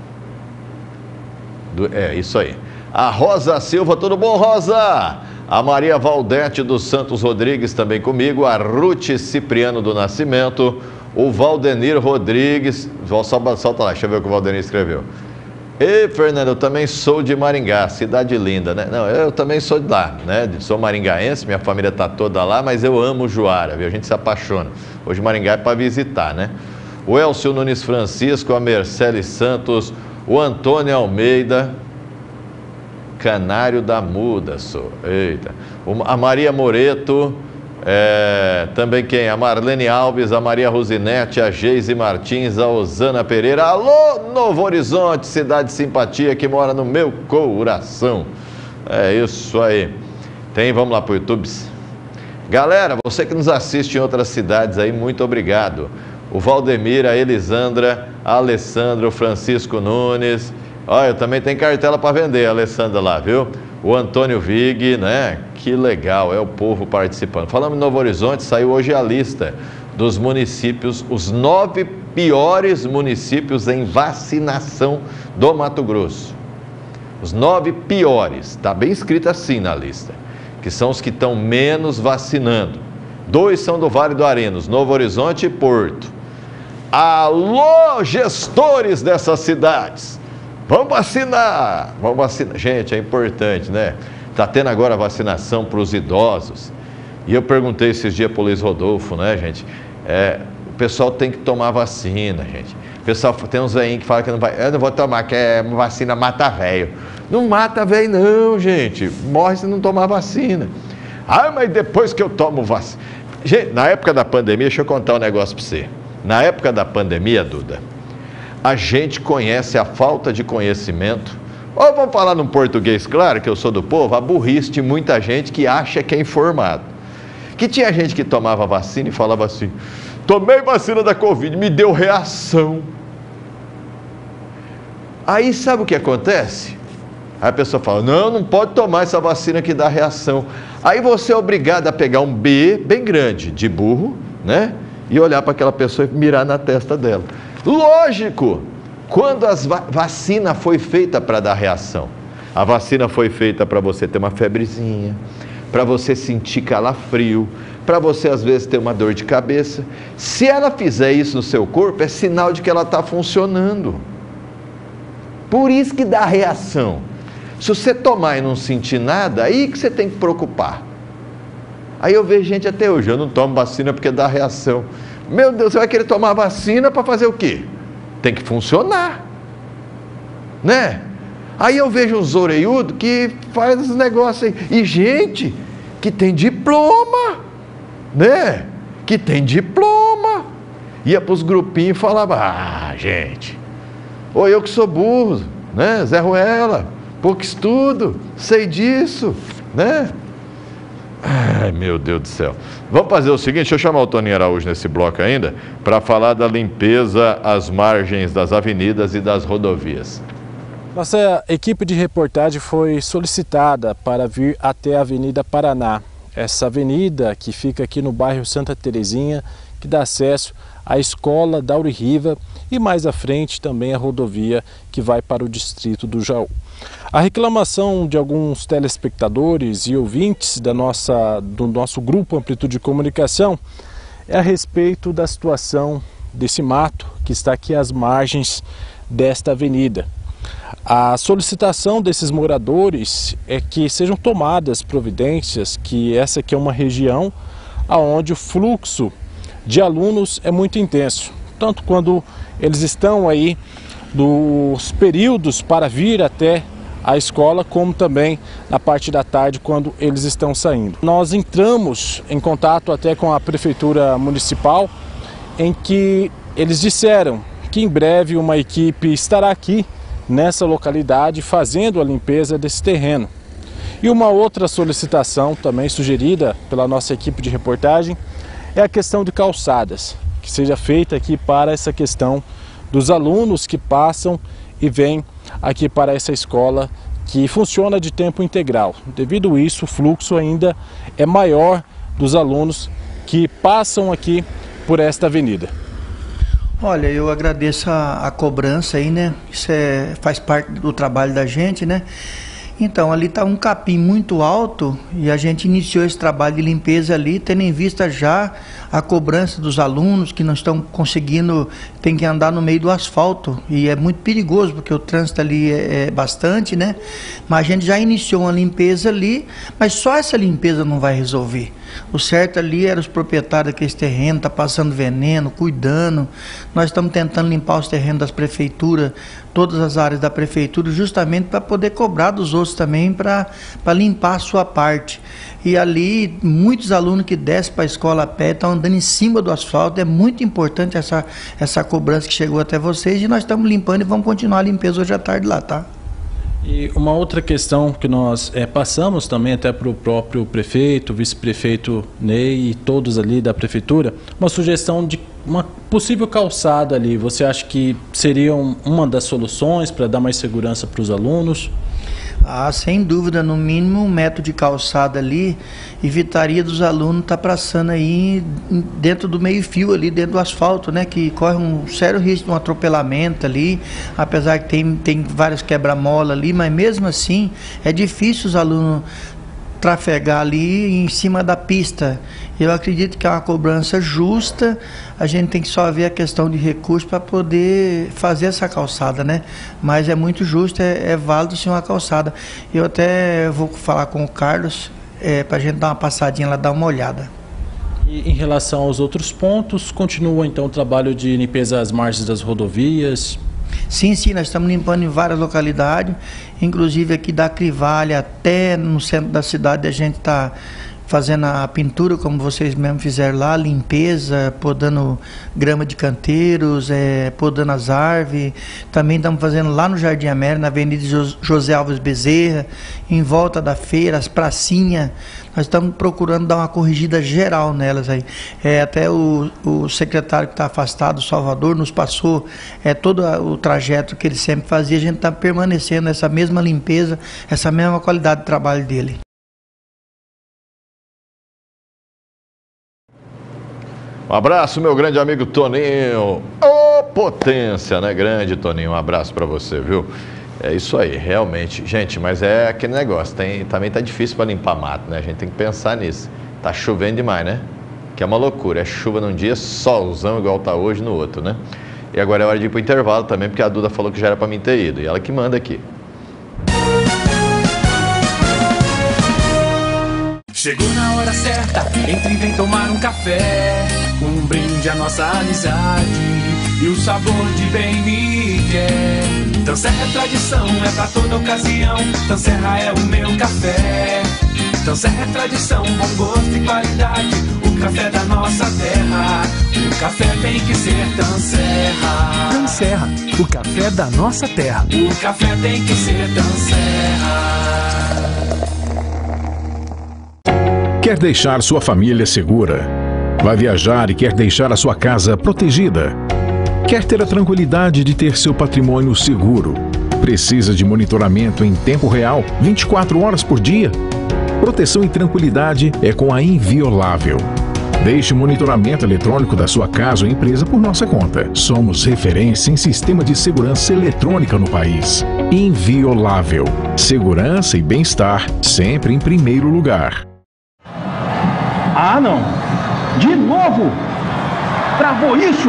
S4: Do, é, isso aí. A Rosa Silva, tudo bom, Rosa? A Maria Valdete dos Santos Rodrigues também comigo, a Ruth Cipriano do Nascimento, o Valdenir Rodrigues, solta lá, deixa eu ver o que o Valdenir escreveu. Ei, Fernando, eu também sou de Maringá, cidade linda, né? Não, eu também sou de lá, né? Sou maringaense, minha família tá toda lá, mas eu amo Juara, viu? A gente se apaixona. Hoje Maringá é para visitar, né? O Elcio Nunes Francisco, a Mercedes Santos, o Antônio Almeida, Canário da Muda, sou. Eita. A Maria Moreto, é, também quem? A Marlene Alves, a Maria Rosinete, a Geise Martins, a Osana Pereira. Alô, Novo Horizonte, cidade de simpatia que mora no meu coração. É isso aí. Tem, vamos lá para o YouTube. Galera, você que nos assiste em outras cidades aí, muito obrigado. O Valdemir, a Elisandra, a Alessandra, o Francisco Nunes. Olha, eu também tenho cartela para vender, a Alessandra lá, viu? O Antônio Vig, né? Que legal, é o povo participando. Falando em Novo Horizonte, saiu hoje a lista dos municípios, os nove piores municípios em vacinação do Mato Grosso. Os nove piores, está bem escrito assim na lista, que são os que estão menos vacinando. Dois são do Vale do Arinos, Novo Horizonte e Porto. Alô, gestores dessas cidades! Vamos vacinar! Vamos vacinar. Gente, é importante, né? Está tendo agora vacinação para os idosos. E eu perguntei esses dias para o Luiz Rodolfo, né, gente? É, o pessoal tem que tomar vacina, gente. O pessoal tem uns velhinhos que falam que não vai, eu não vou tomar, que é uma vacina mata velho. Não mata velho não, gente. Morre se não tomar vacina. Ah, mas depois que eu tomo vacina... Gente, na época da pandemia, deixa eu contar um negócio para você. Na época da pandemia, Duda, a gente conhece a falta de conhecimento. Ou vamos falar num português claro, que eu sou do povo, a burrice de muita gente que acha que é informado. Que tinha gente que tomava vacina e falava assim, tomei vacina da Covid, me deu reação. Aí sabe o que acontece? Aí a pessoa fala, não, não pode tomar essa vacina que dá reação. Aí você é obrigado a pegar um B bem grande, de burro, né? E olhar para aquela pessoa e mirar na testa dela. Lógico, quando a va vacina foi feita para dar reação, a vacina foi feita para você ter uma febrezinha, para você sentir calafrio, para você às vezes ter uma dor de cabeça. Se ela fizer isso no seu corpo, é sinal de que ela está funcionando. Por isso que dá reação. Se você tomar e não sentir nada, aí que você tem que preocupar. Aí eu vejo gente até hoje, eu não tomo vacina porque dá reação. Meu Deus, você vai querer tomar vacina para fazer o quê? Tem que funcionar, né? Aí eu vejo uns orelhudos que faz os negócios aí. E gente que tem diploma, né? Que tem diploma. Ia para os grupinhos e falava, ah, gente, ou eu que sou burro, né? Zé Ruela, pouco estudo, sei disso, né? Ai, meu Deus do céu. Vamos fazer o seguinte, deixa eu chamar o Toninho Araújo nesse bloco ainda, para falar da limpeza às margens das avenidas e das rodovias.
S11: Nossa equipe de reportagem foi solicitada para vir até a Avenida Paraná. Essa avenida que fica aqui no bairro Santa Terezinha, que dá acesso à escola Dauri Riva e mais à frente também a rodovia que vai para o distrito do Jaú. A reclamação de alguns telespectadores e ouvintes da nossa, do nosso grupo Amplitude de Comunicação é a respeito da situação desse mato que está aqui às margens desta avenida. A solicitação desses moradores é que sejam tomadas providências, que essa aqui é uma região onde o fluxo de alunos é muito intenso, tanto quando eles estão aí dos períodos para vir até a escola, como também na parte da tarde quando eles estão saindo. Nós entramos em contato até com a Prefeitura Municipal, em que eles disseram que em breve uma equipe estará aqui nessa localidade fazendo a limpeza desse terreno. E uma outra solicitação também sugerida pela nossa equipe de reportagem é a questão de calçadas, que seja feita aqui para essa questão dos alunos que passam e vêm aqui para essa escola que funciona de tempo integral. Devido a isso, o fluxo ainda é maior dos alunos que passam aqui por esta avenida.
S12: Olha, eu agradeço a, a cobrança aí, né? Isso é, faz parte do trabalho da gente, né? Então, ali está um capim muito alto e a gente iniciou esse trabalho de limpeza ali, tendo em vista já a cobrança dos alunos que não estão conseguindo, tem que andar no meio do asfalto e é muito perigoso porque o trânsito ali é, é bastante, né? Mas a gente já iniciou uma limpeza ali, mas só essa limpeza não vai resolver. O certo ali era os proprietários daquele terreno, tá passando veneno, cuidando. Nós estamos tentando limpar os terrenos das prefeituras, todas as áreas da prefeitura, justamente para poder cobrar dos outros também, para limpar a sua parte. E ali, muitos alunos que descem para a escola a pé estão andando em cima do asfalto. É muito importante essa, essa cobrança que chegou até vocês e nós estamos limpando e vamos continuar a limpeza hoje à tarde lá, tá?
S11: E uma outra questão que nós é, passamos também até para o próprio prefeito, vice-prefeito Ney e todos ali da prefeitura, uma sugestão de uma possível calçada ali. Você acha que seria uma das soluções para dar mais segurança para os alunos?
S12: Ah, sem dúvida, no mínimo um metro de calçada ali evitaria dos alunos estar tá passando aí dentro do meio fio ali, dentro do asfalto, né? Que corre um sério risco de um atropelamento ali, apesar que tem, tem vários quebra-mola ali, mas mesmo assim é difícil os alunos trafegar ali em cima da pista. Eu acredito que é uma cobrança justa, a gente tem que só ver a questão de recursos para poder fazer essa calçada, né? Mas é muito justo, é, é válido sim uma calçada. Eu até vou falar com o Carlos, é, para a gente dar uma passadinha lá, dar uma olhada.
S11: E em relação aos outros pontos, continua então o trabalho de limpeza às margens das rodovias?
S12: Sim, sim, nós estamos limpando em várias localidades, inclusive aqui da Crivalha até no centro da cidade a gente está fazendo a pintura, como vocês mesmos fizeram lá, limpeza, podando grama de canteiros, é, podando as árvores. Também estamos fazendo lá no Jardim América, na Avenida José Alves Bezerra, em volta da feira, as pracinhas. Nós estamos procurando dar uma corrigida geral nelas aí. É, até o, o secretário que está afastado, Salvador, nos passou é, todo o trajeto que ele sempre fazia. A gente está permanecendo essa mesma limpeza, essa mesma qualidade de trabalho dele.
S4: Um abraço, meu grande amigo Toninho. Ô, potência, né? Grande Toninho, um abraço para você, viu? É isso aí, realmente. Gente, mas é aquele negócio, tem, também tá difícil para limpar mato, né? A gente tem que pensar nisso. Tá chovendo demais, né? Que é uma loucura, é chuva num dia, solzão igual tá hoje no outro, né? E agora é hora de ir pro intervalo também, porque a Duda falou que já era para mim ter ido, e ela que manda aqui.
S13: Chegou na hora certa, entre e vem tomar um café. Um brinde à nossa amizade e o sabor de bem me quer. Tanserra é tradição, é pra toda ocasião. Tanserra é o meu café. Tanserra é tradição, bom gosto e qualidade. O café da nossa terra. O café tem que ser Tanserra.
S14: Tanserra, o café da nossa terra.
S13: O café tem que ser Tanserra.
S15: Quer deixar sua família segura? Vai viajar e quer deixar a sua casa protegida? Quer ter a tranquilidade de ter seu patrimônio seguro? Precisa de monitoramento em tempo real, vinte e quatro horas por dia? Proteção e tranquilidade é com a Inviolável. Deixe o monitoramento eletrônico da sua casa ou empresa por nossa conta. Somos referência em sistema de segurança eletrônica no país. Inviolável. Segurança e bem-estar sempre em primeiro lugar.
S14: Ah, não! De novo! Travou isso!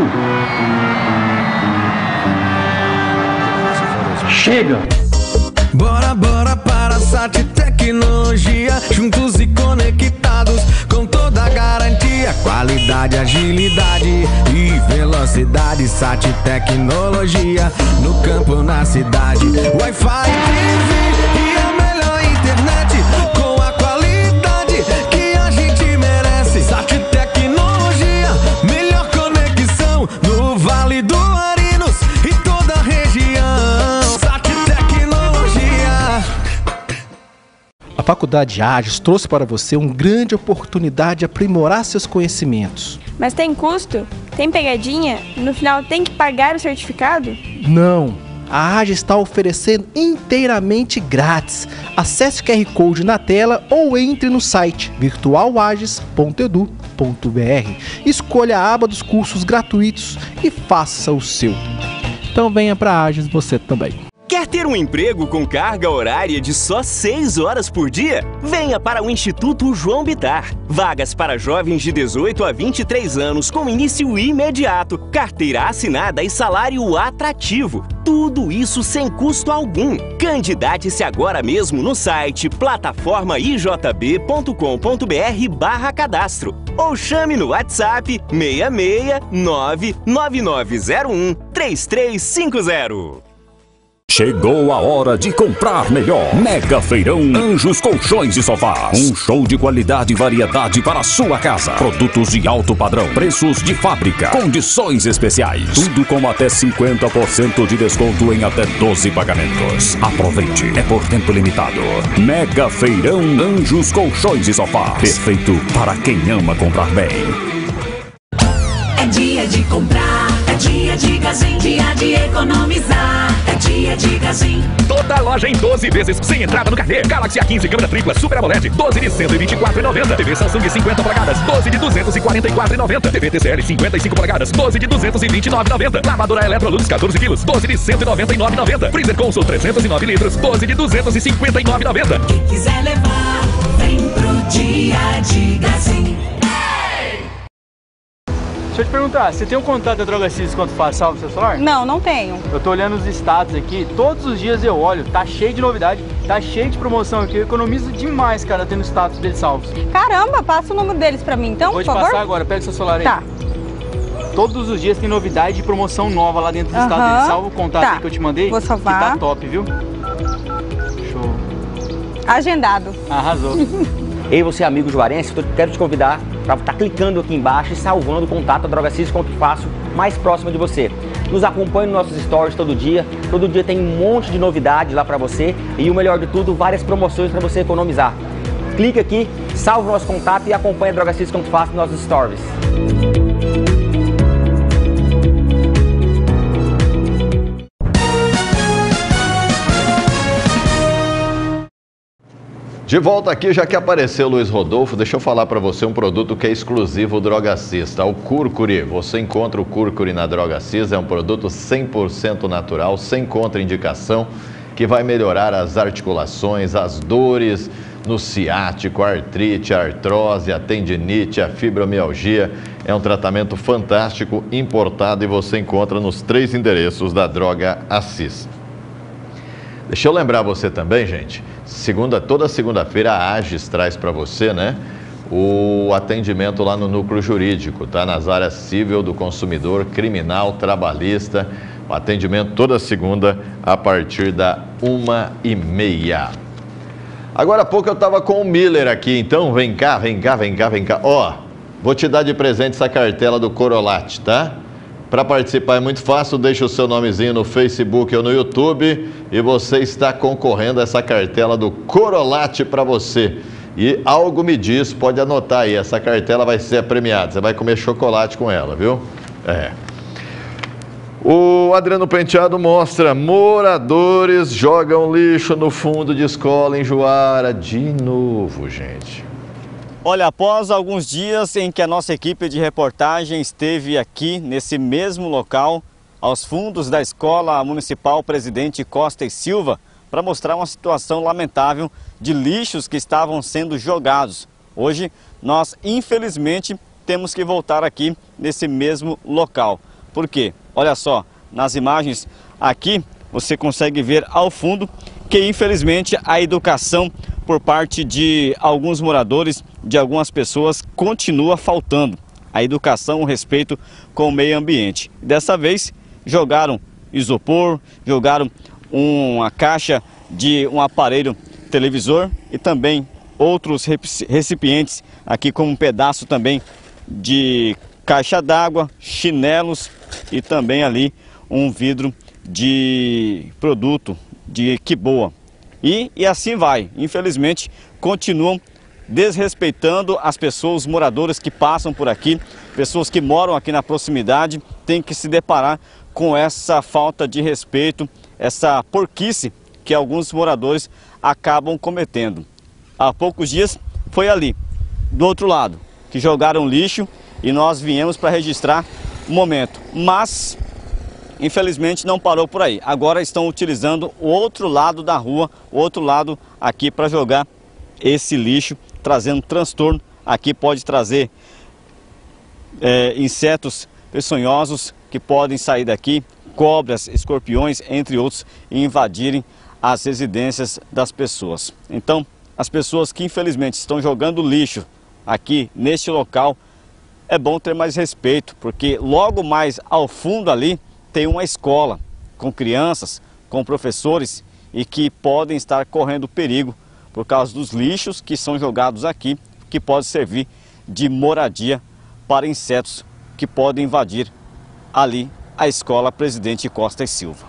S14: Chega!
S16: Bora, bora para a Sat Tecnologia, juntos e conectados, com toda a garantia, qualidade, agilidade e velocidade. Sat Tecnologia, no campo, na cidade, Wi-Fi, T V e a melhor internet, com a qualidade que a gente merece. Sat Tecnologia, melhor conexão no Vale do Arinos e toda a região. Sat Tecnologia.
S14: A Faculdade Ages trouxe para você uma grande oportunidade de aprimorar seus conhecimentos.
S17: Mas tem custo? Tem pegadinha? No final tem que pagar o certificado?
S14: Não! A Ages está oferecendo inteiramente grátis. Acesse o Q R Code na tela ou entre no site virtual ages ponto edu ponto br. Escolha a aba dos cursos gratuitos e faça o seu. Então venha para a Ages você também.
S2: Quer ter um emprego com carga horária de só seis horas por dia? Venha para o Instituto João Bittar. Vagas para jovens de dezoito a vinte e três anos com início imediato, carteira assinada e salário atrativo. Tudo isso sem custo algum. Candidate-se agora mesmo no site plataforma i j b ponto com ponto br barra cadastro ou chame no WhatsApp seis seis nove nove nove zero um três três cinco zero.
S18: Chegou a hora de comprar melhor. Mega Feirão Anjos Colchões e Sofás. Um show de qualidade e variedade para a sua casa. Produtos de alto padrão. Preços de fábrica. Condições especiais. Tudo com até cinquenta por cento de desconto em até doze pagamentos. Aproveite. É por tempo limitado. Mega Feirão Anjos Colchões e Sofás. Perfeito para quem ama comprar bem.
S19: É dia de comprar. É dia de Gazin. Dia de economizar. É dia de Gazin.
S1: Toda loja em doze vezes, sem entrada no carnê. Galaxy A quinze, câmera tripla, Super AMOLED, doze de cento e vinte e quatro reais e noventa centavos. T V Samsung cinquenta polegadas, doze de duzentos e quarenta e quatro reais e noventa centavos. T V T C L cinquenta e cinco polegadas, doze de duzentos e vinte e nove reais e noventa centavos. Lavadora Electrolux quatorze quilos, doze de cento e noventa e nove reais e noventa centavos. Freezer Console trezentos e nove litros, doze de duzentos e cinquenta e nove reais e noventa centavos.
S19: Quem quiser levar, vem pro dia de Gazin.
S20: Deixa eu te perguntar, você tem um contato da Droga Cis quanto faz salvo no seu celular?
S21: Não, não tenho.
S20: Eu tô olhando os status aqui, todos os dias eu olho, tá cheio de novidade, tá cheio de promoção aqui, eu economizo demais, cara, tendo status deles salvos.
S21: Caramba, passa o número deles pra mim então,
S20: Vou
S21: por
S20: te
S21: favor?
S20: passar agora, pega seu celular aí.
S21: Tá.
S20: Todos os dias tem novidade de promoção nova lá dentro do
S21: Aham.
S20: estado deles. Salva o contato
S21: Tá.
S20: aí que eu te mandei,
S21: Vou salvar.
S20: que tá top, viu? Show.
S21: Agendado.
S20: Arrasou.
S22: Ei, você amigo juarense, eu quero te convidar para estar clicando aqui embaixo e salvando o contato da Droga Cis Conto Fácil mais próximo de você. Nos acompanhe nos nossos stories todo dia. Todo dia tem um monte de novidades lá para você e o melhor de tudo, várias promoções para você economizar. Clique aqui, salve o nosso contato e acompanhe a Droga Cis Conto Fácil nos nossos stories.
S4: De volta aqui, já que apareceu o Luiz Rodolfo, deixa eu falar para você um produto que é exclusivo Droga Cis, tá? O Cúrcuri. Você encontra o Cúrcuri na Droga Cis, é um produto cem por cento natural, sem contraindicação, que vai melhorar as articulações, as dores no ciático, a artrite, a artrose, a tendinite, a fibromialgia. É um tratamento fantástico, importado e você encontra nos três endereços da Droga Cis. Deixa eu lembrar você também, gente, segunda, toda segunda-feira a Agis traz para você, né, o atendimento lá no núcleo jurídico, tá? Nas áreas civil, do consumidor, criminal, trabalhista, o atendimento toda segunda a partir da uma e meia. Agora há pouco eu estava com o Miller aqui, então vem cá, vem cá, vem cá, vem cá. Ó, vou te dar de presente essa cartela do Corolate, tá? Para participar é muito fácil, deixa o seu nomezinho no Facebook ou no YouTube e você está concorrendo a essa cartela do Corolate para você. E algo me diz, pode anotar aí, essa cartela vai ser premiada, você vai comer chocolate com ela, viu? É. O Adriano Penteado mostra, moradores jogam lixo no fundo de escola em Juara, de novo, gente.
S8: Olha, após alguns dias em que a nossa equipe de reportagem esteve aqui nesse mesmo local, aos fundos da Escola Municipal Presidente Costa e Silva, para mostrar uma situação lamentável de lixos que estavam sendo jogados. Hoje, nós, infelizmente, temos que voltar aqui nesse mesmo local. Por quê? Olha só, nas imagens aqui, você consegue ver ao fundo que, infelizmente, a educação por parte de alguns moradores, de algumas pessoas, continua faltando. A educação, o respeito com o meio ambiente. Dessa vez, jogaram isopor, jogaram uma caixa de um aparelho televisor e também outros recipientes, aqui como um pedaço também de caixa d'água, chinelos e também ali um vidro de produto de que boa. E, e assim vai, infelizmente, continuam desrespeitando as pessoas, os moradores que passam por aqui, pessoas que moram aqui na proximidade, têm que se deparar com essa falta de respeito, essa porquice que alguns moradores acabam cometendo. Há poucos dias foi ali, do outro lado, que jogaram lixo e nós viemos para registrar o momento, mas infelizmente não parou por aí. Agora estão utilizando o outro lado da rua, o outro lado aqui para jogar esse lixo, trazendo transtorno. Aqui pode trazer é, insetos peçonhosos que podem sair daqui, cobras, escorpiões, entre outros, e invadirem as residências das pessoas. Então, as pessoas que infelizmente estão jogando lixo aqui neste local, é bom ter mais respeito, porque logo mais ao fundo ali tem uma escola com crianças, com professores e que podem estar correndo perigo por causa dos lixos que são jogados aqui, que pode servir de moradia para insetos que podem invadir ali a Escola Presidente Costa e Silva.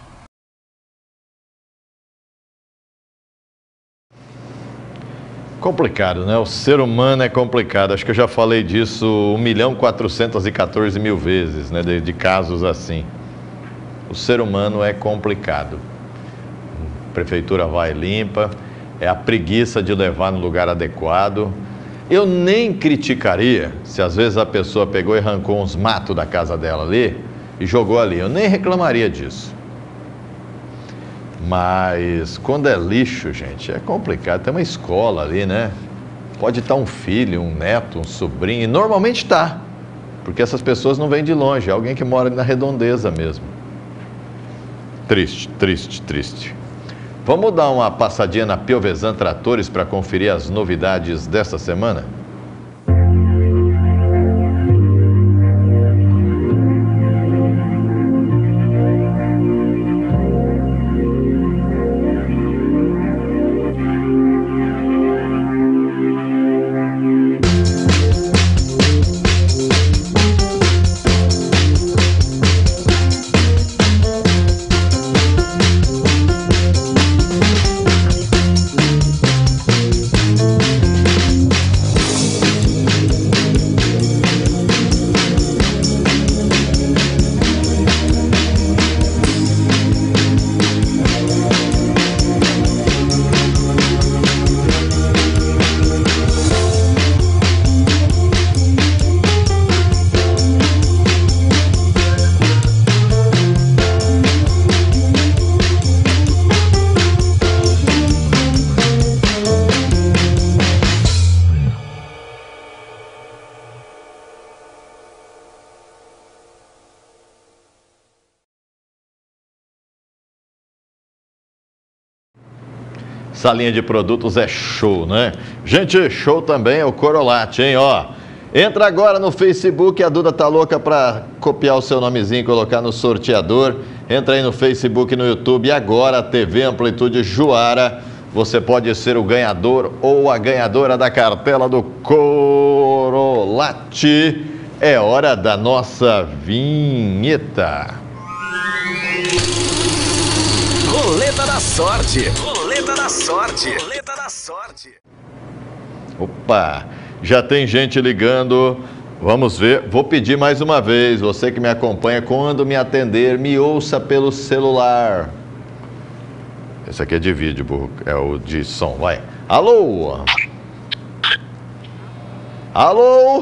S4: Complicado, né? O ser humano é complicado. Acho que eu já falei disso um milhão quatrocentos e quatorze mil vezes, né? De, de casos assim. O ser humano é complicado. A prefeitura vai e limpa, é a preguiça de levar no lugar adequado. Eu nem criticaria se às vezes a pessoa pegou e arrancou uns matos da casa dela ali e jogou ali. Eu nem reclamaria disso. Mas quando é lixo, gente, é complicado. Tem uma escola ali, né? Pode estar um filho, um neto, um sobrinho, e normalmente está. porque essas pessoas não vêm de longe, é alguém que mora na redondeza mesmo. Triste, triste, triste. Vamos dar uma passadinha na Piovesan Tratores para conferir as novidades desta semana? Essa linha de produtos é show, né? Gente, show também é o Corolate, hein? Ó, entra agora no Facebook, a Duda tá louca para copiar o seu nomezinho e colocar no sorteador. Entra aí no Facebook e no YouTube, agora T V Amplitude Juara. Você pode ser o ganhador ou a ganhadora da cartela do Corolate. É hora da nossa vinheta.
S1: Roleta da sorte. Roleta da sorte. Roleta da sorte.
S4: Opa, já tem gente ligando. Vamos ver. Vou pedir mais uma vez. Você que me acompanha, quando me atender, me ouça pelo celular. Esse aqui é de vídeo, burro. É o de som. Vai. Alô? Alô?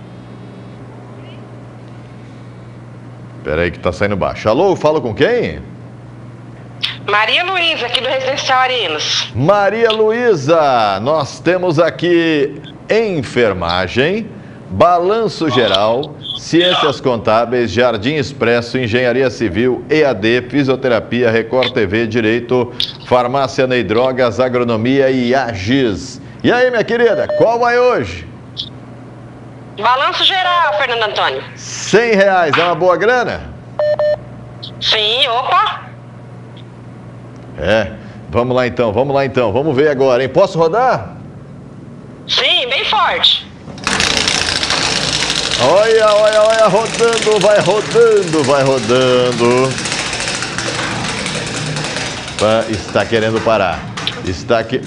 S4: Espera aí que tá saindo baixo. Alô, falo com quem?
S3: Maria Luísa, aqui do Residencial Arinos.
S4: Maria Luísa, nós temos aqui enfermagem, balanço geral, ciências contábeis, Jardim Expresso, engenharia civil, E A D, fisioterapia, Record T V, direito, farmácia Ney Drogas, agronomia e Agis. E aí, minha querida, qual vai hoje?
S3: Balanço geral, Fernando Antônio.
S4: cem reais, é uma boa grana?
S3: Sim, opa.
S4: É, vamos lá então, vamos lá então, vamos ver agora, hein? Posso rodar?
S3: Sim, bem forte.
S4: Olha, olha, olha, rodando, vai rodando, vai rodando. Está querendo parar. Está aqui.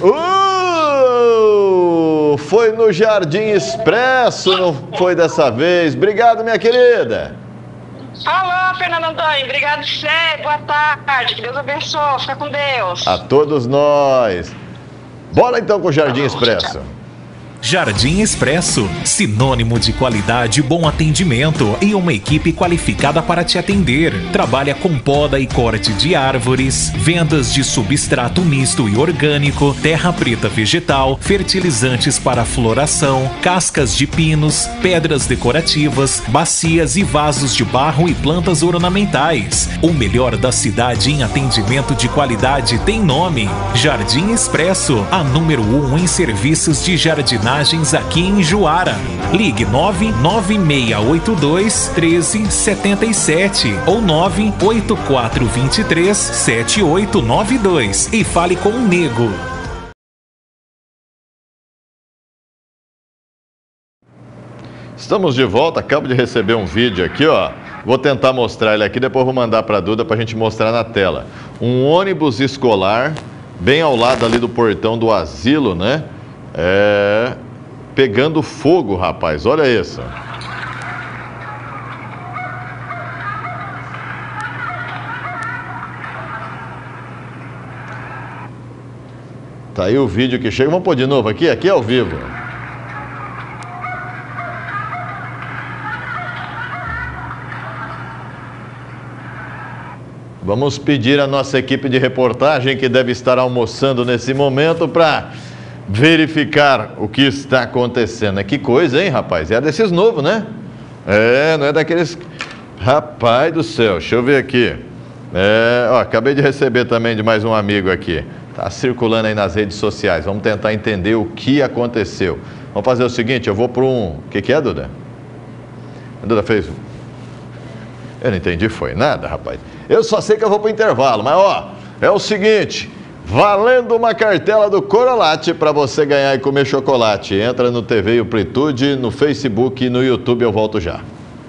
S4: Uh! Foi no Jardim Expresso, não foi dessa vez. Obrigado, minha querida.
S3: Alô, Fernando Antônio, obrigado você, boa tarde, que Deus abençoe, fica com Deus.
S4: A todos nós. Bora então com o Jardim Expresso.
S1: Jardim Expresso, sinônimo de qualidade, bom atendimento e uma equipe qualificada para te atender. Trabalha com poda e corte de árvores, vendas de substrato misto e orgânico, terra preta vegetal, fertilizantes para floração, cascas de pinos, pedras decorativas, bacias e vasos de barro e plantas ornamentais. O melhor da cidade em atendimento de qualidade tem nome: Jardim Expresso, a número um em serviços de jardinagem aqui em Juara. Ligue nove nove seis oito dois um três sete sete ou nove oito quatro dois três sete oito nove dois e fale com o Nego.
S4: Estamos de volta, acabo de receber um vídeo aqui, ó. Vou tentar mostrar ele aqui, depois vou mandar para a Duda para a gente mostrar na tela. Um ônibus escolar, bem ao lado ali do portão do asilo, né? É, pegando fogo, rapaz, olha isso. Tá aí o vídeo que chega. Vamos pôr de novo aqui? Aqui é ao vivo. Vamos pedir à nossa equipe de reportagem, que deve estar almoçando nesse momento, para verificar o que está acontecendo. Que coisa, hein, rapaz? É desses novos, né? É, não é daqueles... Rapaz do céu, deixa eu ver aqui. É, ó, acabei de receber também de mais um amigo aqui. Tá circulando aí nas redes sociais. Vamos tentar entender o que aconteceu. Vamos fazer o seguinte, eu vou para um... O que que é, Duda? A Duda fez... Eu não entendi, foi nada, rapaz. Eu só sei que eu vou para o intervalo, mas ó, é o seguinte... Valendo uma cartela do Corolate para você ganhar e comer chocolate. Entra no T V Amplitude, no Facebook e no YouTube. Eu volto já.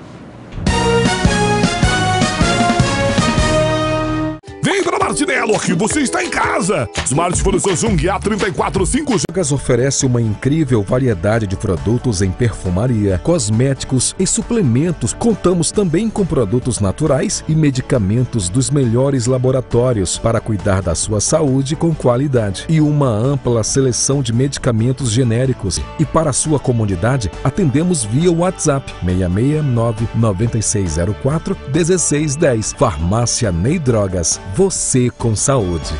S5: Vem para Martinello, aqui você está em casa. Smartphone Samsung A trinta e quatro cinco G.
S6: Drogas oferece uma incrível variedade de produtos em perfumaria, cosméticos e suplementos. Contamos também com produtos naturais e medicamentos dos melhores laboratórios para cuidar da sua saúde com qualidade. E uma ampla seleção de medicamentos genéricos. E para sua comunidade, atendemos via WhatsApp seis seis nove nove seis zero quatro um seis um zero. Farmácia Ney Drogas. Você com saúde.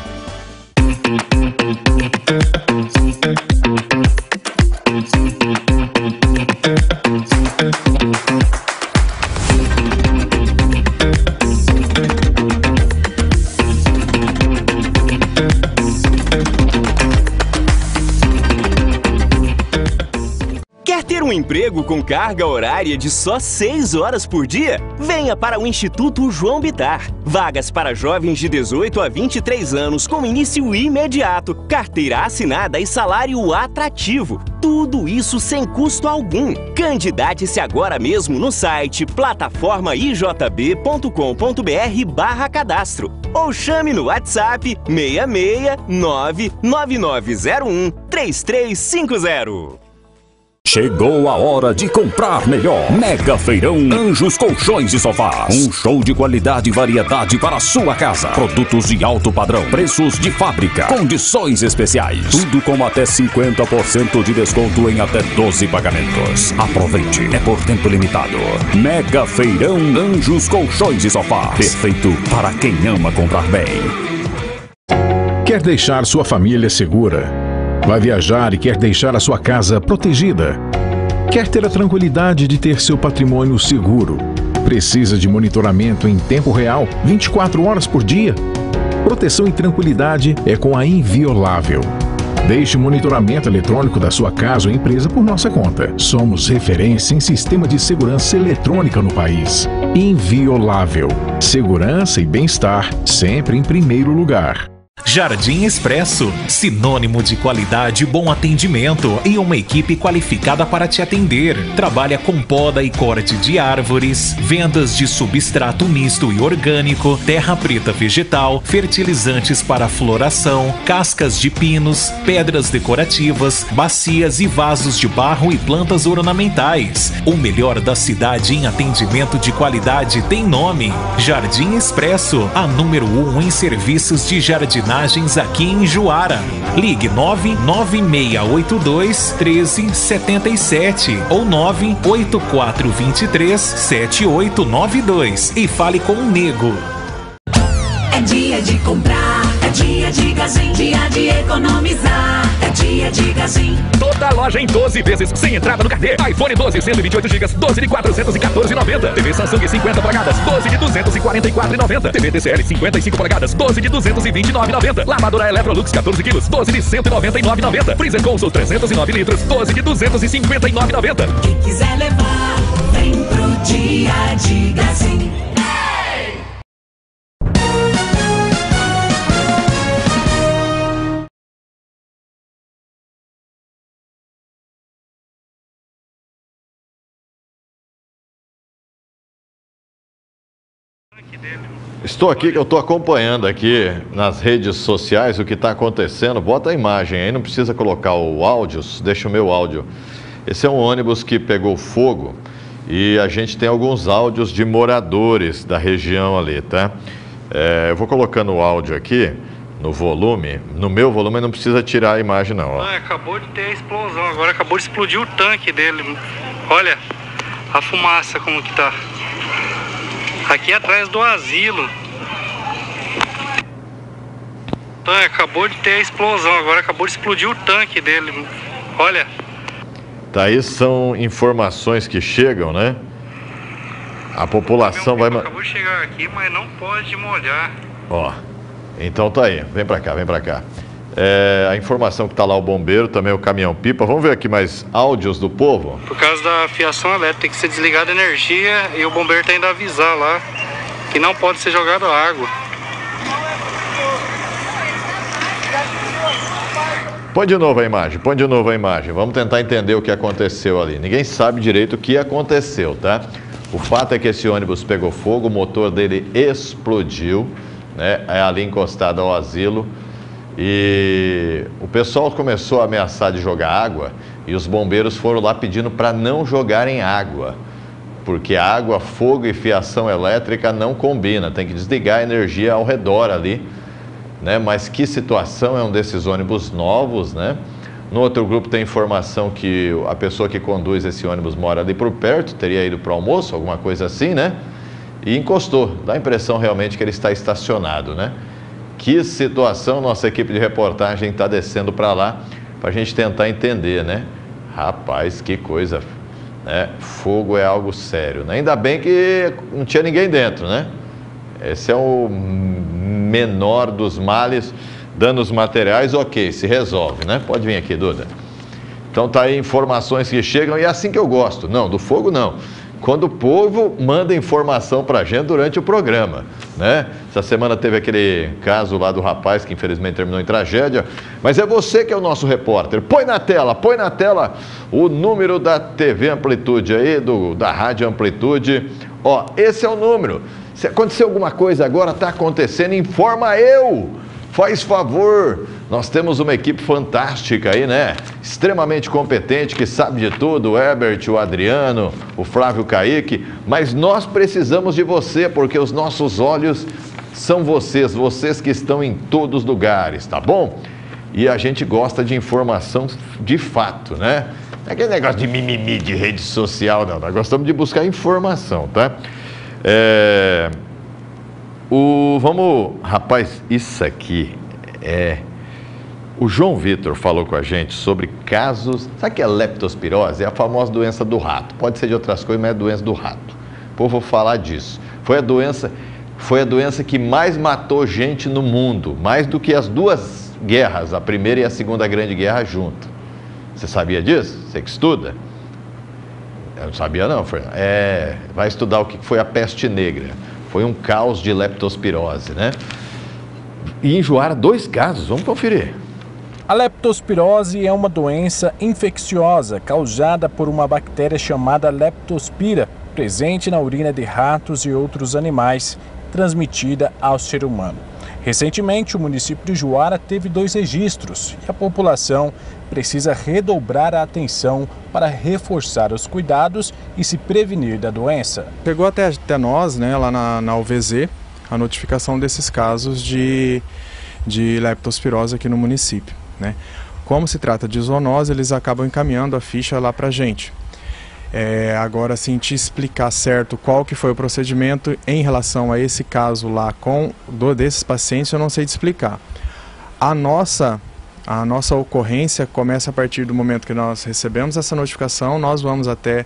S2: Quer ter um emprego com carga horária de só seis horas por dia? Venha para o Instituto João Bittar. Vagas para jovens de dezoito a vinte e três anos com início imediato, carteira assinada e salário atrativo. Tudo isso sem custo algum. Candidate-se agora mesmo no site plataforma i j b ponto com ponto b r barra cadastro ou chame no WhatsApp seis seis nove nove nove zero um três três cinco zero.
S18: Chegou a hora de comprar melhor. Mega Feirão Anjos Colchões e Sofás. Um show de qualidade e variedade para a sua casa. Produtos de alto padrão. Preços de fábrica. Condições especiais. Tudo com até cinquenta por cento de desconto em até doze pagamentos. Aproveite. É por tempo limitado. Mega Feirão Anjos Colchões e Sofás. Perfeito para quem ama comprar bem.
S15: Quer deixar sua família segura? Vai viajar e quer deixar a sua casa protegida? Quer ter a tranquilidade de ter seu patrimônio seguro? Precisa de monitoramento em tempo real, vinte e quatro horas por dia? Proteção e tranquilidade é com a Inviolável. Deixe o monitoramento eletrônico da sua casa ou empresa por nossa conta. Somos referência em sistema de segurança eletrônica no país. Inviolável. Segurança e bem-estar sempre em primeiro lugar.
S23: Jardim Expresso, sinônimo de qualidade e bom atendimento e uma equipe qualificada para te atender. Trabalha com poda e corte de árvores, vendas de substrato misto e orgânico, terra preta vegetal, fertilizantes para floração, cascas de pinos, pedras decorativas, bacias e vasos de barro e plantas ornamentais. O melhor da cidade em atendimento de qualidade tem nome: Jardim Expresso, a número um em serviços de jardinagem aqui em Juara. Ligue nove nove seis oito dois um três sete sete ou nove oito quatro dois três sete oito nove dois e fale com o Nego.
S19: É dia de comprar, é dia de Gazin, dia de economizar, é dia de Gazin.
S1: Toda loja em doze vezes, sem entrada no cartê. iPhone doze, cento e vinte e oito gigas, doze de quatrocentos e quatorze reais e noventa centavos. T V Samsung cinquenta polegadas, doze de duzentos e quarenta e quatro reais e noventa centavos. T V T C L cinquenta e cinco polegadas, doze de duzentos e vinte e nove reais e noventa centavos. Lavadora Electrolux quatorze quilos, doze de cento e noventa e nove reais e noventa centavos. Freezer Console trezentos e nove litros, doze de duzentos e cinquenta e nove reais e noventa centavos.
S19: Quem quiser levar, vem pro dia de Gazin.
S4: Estou aqui, que eu estou acompanhando aqui nas redes sociais o que está acontecendo. Bota a imagem aí, não precisa colocar o áudio, deixa o meu áudio. Esse é um ônibus que pegou fogo e a gente tem alguns áudios de moradores da região ali, tá? É, eu vou colocando o áudio aqui no volume, no meu volume não precisa tirar a imagem não. Ó.
S24: Ah, acabou de ter a explosão, agora acabou de explodir o tanque dele. Olha a fumaça como que tá. Aqui atrás do asilo. Então, acabou de ter a explosão, agora acabou de explodir o tanque dele. Olha.
S4: Daí são informações que chegam, né? A população vai...
S24: Acabou de chegar aqui, mas não pode molhar.
S4: Ó, então tá aí. Vem pra cá, vem pra cá. É, a informação que tá lá o bombeiro, também o caminhão-pipa. Vamos ver aqui mais áudios do povo?
S24: Por causa da fiação elétrica, tem que ser desligada a energia e o bombeiro tem que avisar lá que não pode ser jogado água.
S4: Põe de novo a imagem, põe de novo a imagem. Vamos tentar entender o que aconteceu ali. Ninguém sabe direito o que aconteceu, tá? O fato é que esse ônibus pegou fogo, o motor dele explodiu, né? É ali encostado ao asilo. E o pessoal começou a ameaçar de jogar água e os bombeiros foram lá pedindo para não jogarem água, porque água, fogo e fiação elétrica não combina, tem que desligar a energia ao redor ali, né? Mas que situação, é um desses ônibus novos, né? No outro grupo tem informação que a pessoa que conduz esse ônibus mora ali por perto, teria ido para o almoço, alguma coisa assim, né? E encostou, dá a impressão realmente que ele está estacionado, né? Que situação, nossa equipe de reportagem está descendo para lá para a gente tentar entender, né? Rapaz, que coisa, né? Fogo é algo sério, né? Ainda bem que não tinha ninguém dentro, né? Esse é o menor dos males, danos materiais, ok, se resolve, né? Pode vir aqui, Duda. Então tá aí informações que chegam e é assim que eu gosto. Não, do fogo não. Quando o povo manda informação pra gente durante o programa, né? Essa semana teve aquele caso lá do rapaz que infelizmente terminou em tragédia, mas é você que é o nosso repórter. Põe na tela, põe na tela o número da T V Amplitude aí, do, da Rádio Amplitude. Ó, esse é o número. Se acontecer alguma coisa agora, tá acontecendo, informa eu. Faz favor, nós temos uma equipe fantástica aí, né? Extremamente competente, que sabe de tudo, o Herbert, o Adriano, o Flávio Kaique, mas nós precisamos de você, porque os nossos olhos são vocês, vocês que estão em todos os lugares, tá bom? E a gente gosta de informação de fato, né? Não é aquele negócio de mimimi de rede social, não, nós gostamos de buscar informação, tá? É... O, vamos, rapaz, isso aqui é... O João Vitor falou com a gente sobre casos... Sabe o que é leptospirose? É a famosa doença do rato. Pode ser de outras coisas, mas é a doença do rato. Pô, vou falar disso. Foi a doença, foi a doença que mais matou gente no mundo. Mais do que as duas guerras, a Primeira e a Segunda Grande Guerra junto. Você sabia disso? Você que estuda? Eu não sabia não, Fernando. É, vai estudar o que foi a peste negra. Foi um caos de leptospirose, né? E enjoaram dois casos, vamos conferir.
S7: A leptospirose é uma doença infecciosa causada por uma bactéria chamada Leptospira, presente na urina de ratos e outros animais, transmitida ao ser humano. Recentemente, o município de Juara teve dois registros e a população precisa redobrar a atenção para reforçar os cuidados e se prevenir da doença.
S9: Chegou até, até nós, né, lá na, na U V Z, a notificação desses casos de, de leptospirose aqui no município, né? Como se trata de zoonose, eles acabam encaminhando a ficha lá para a gente. É, agora, assim, te explicar certo qual que foi o procedimento em relação a esse caso lá com do, desses pacientes, eu não sei te explicar. A nossa, a nossa ocorrência começa a partir do momento que nós recebemos essa notificação, nós vamos até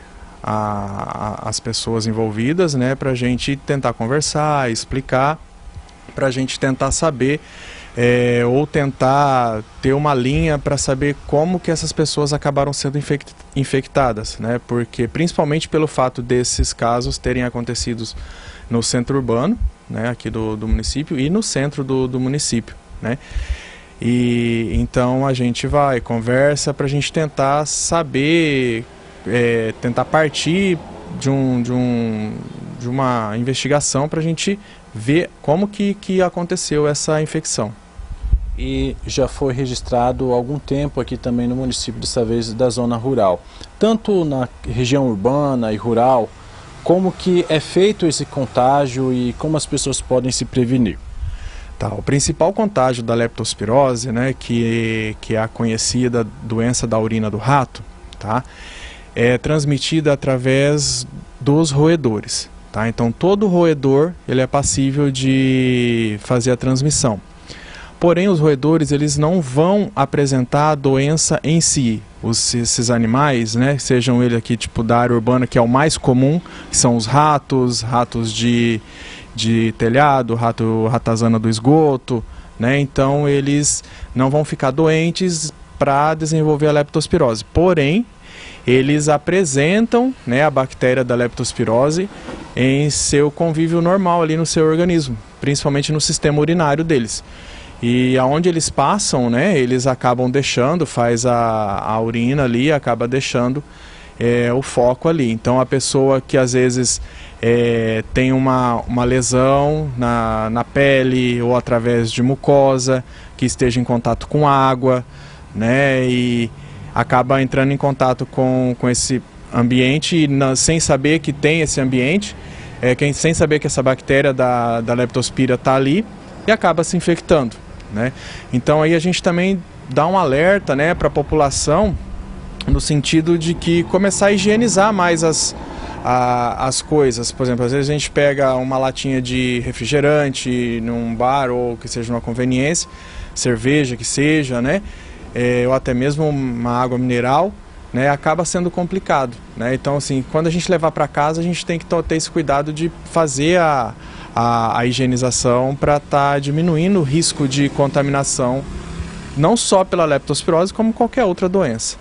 S9: a, a, as pessoas envolvidas, né, para a gente tentar conversar, explicar, para a gente tentar saber É, ou tentar ter uma linha para saber como que essas pessoas acabaram sendo infect, infectadas, né? Porque principalmente pelo fato desses casos terem acontecido no centro urbano, né, aqui do, do município e no centro do, do município, né? E então a gente vai, conversa para a gente tentar saber, é, tentar partir de, um, de, um, de uma investigação para a gente ver como que, que aconteceu essa infecção.
S7: E já foi registrado há algum tempo aqui também no município, dessa vez da zona rural. Tanto na região urbana e rural, como que é feito esse contágio e como as pessoas podem se prevenir?
S9: Tá, o principal contágio da leptospirose, né, que, que é a conhecida doença da urina do rato, tá, é transmitida através dos roedores. Tá? Então todo roedor ele é passível de fazer a transmissão. Porém, os roedores, eles não vão apresentar a doença em si. Os, esses animais, né, sejam ele aqui tipo da área urbana, que é o mais comum, que são os ratos, ratos de, de telhado, rato, ratazana do esgoto, né, então eles não vão ficar doentes para desenvolver a leptospirose. Porém, eles apresentam, né, a bactéria da leptospirose em seu convívio normal ali no seu organismo, principalmente no sistema urinário deles. E aonde eles passam, né, eles acabam deixando, faz a, a urina ali, acaba deixando é, o foco ali. Então a pessoa que às vezes é, tem uma, uma lesão na, na pele ou através de mucosa, que esteja em contato com água, né, e acaba entrando em contato com, com esse ambiente e na, sem saber que tem esse ambiente, é, quem, sem saber que essa bactéria da, da leptospira está ali e acaba se infectando. Né? Então aí a gente também dá um alerta, né, para a população no sentido de que começar a higienizar mais as, a, as coisas. Por exemplo, às vezes a gente pega uma latinha de refrigerante num bar ou que seja uma conveniência, cerveja que seja, né, é, ou até mesmo uma água mineral, né, acaba sendo complicado. Né? Então assim, quando a gente levar para casa a gente tem que ter esse cuidado de fazer a A, a higienização para estar tá diminuindo o risco de contaminação, não só pela leptospirose, como qualquer outra doença.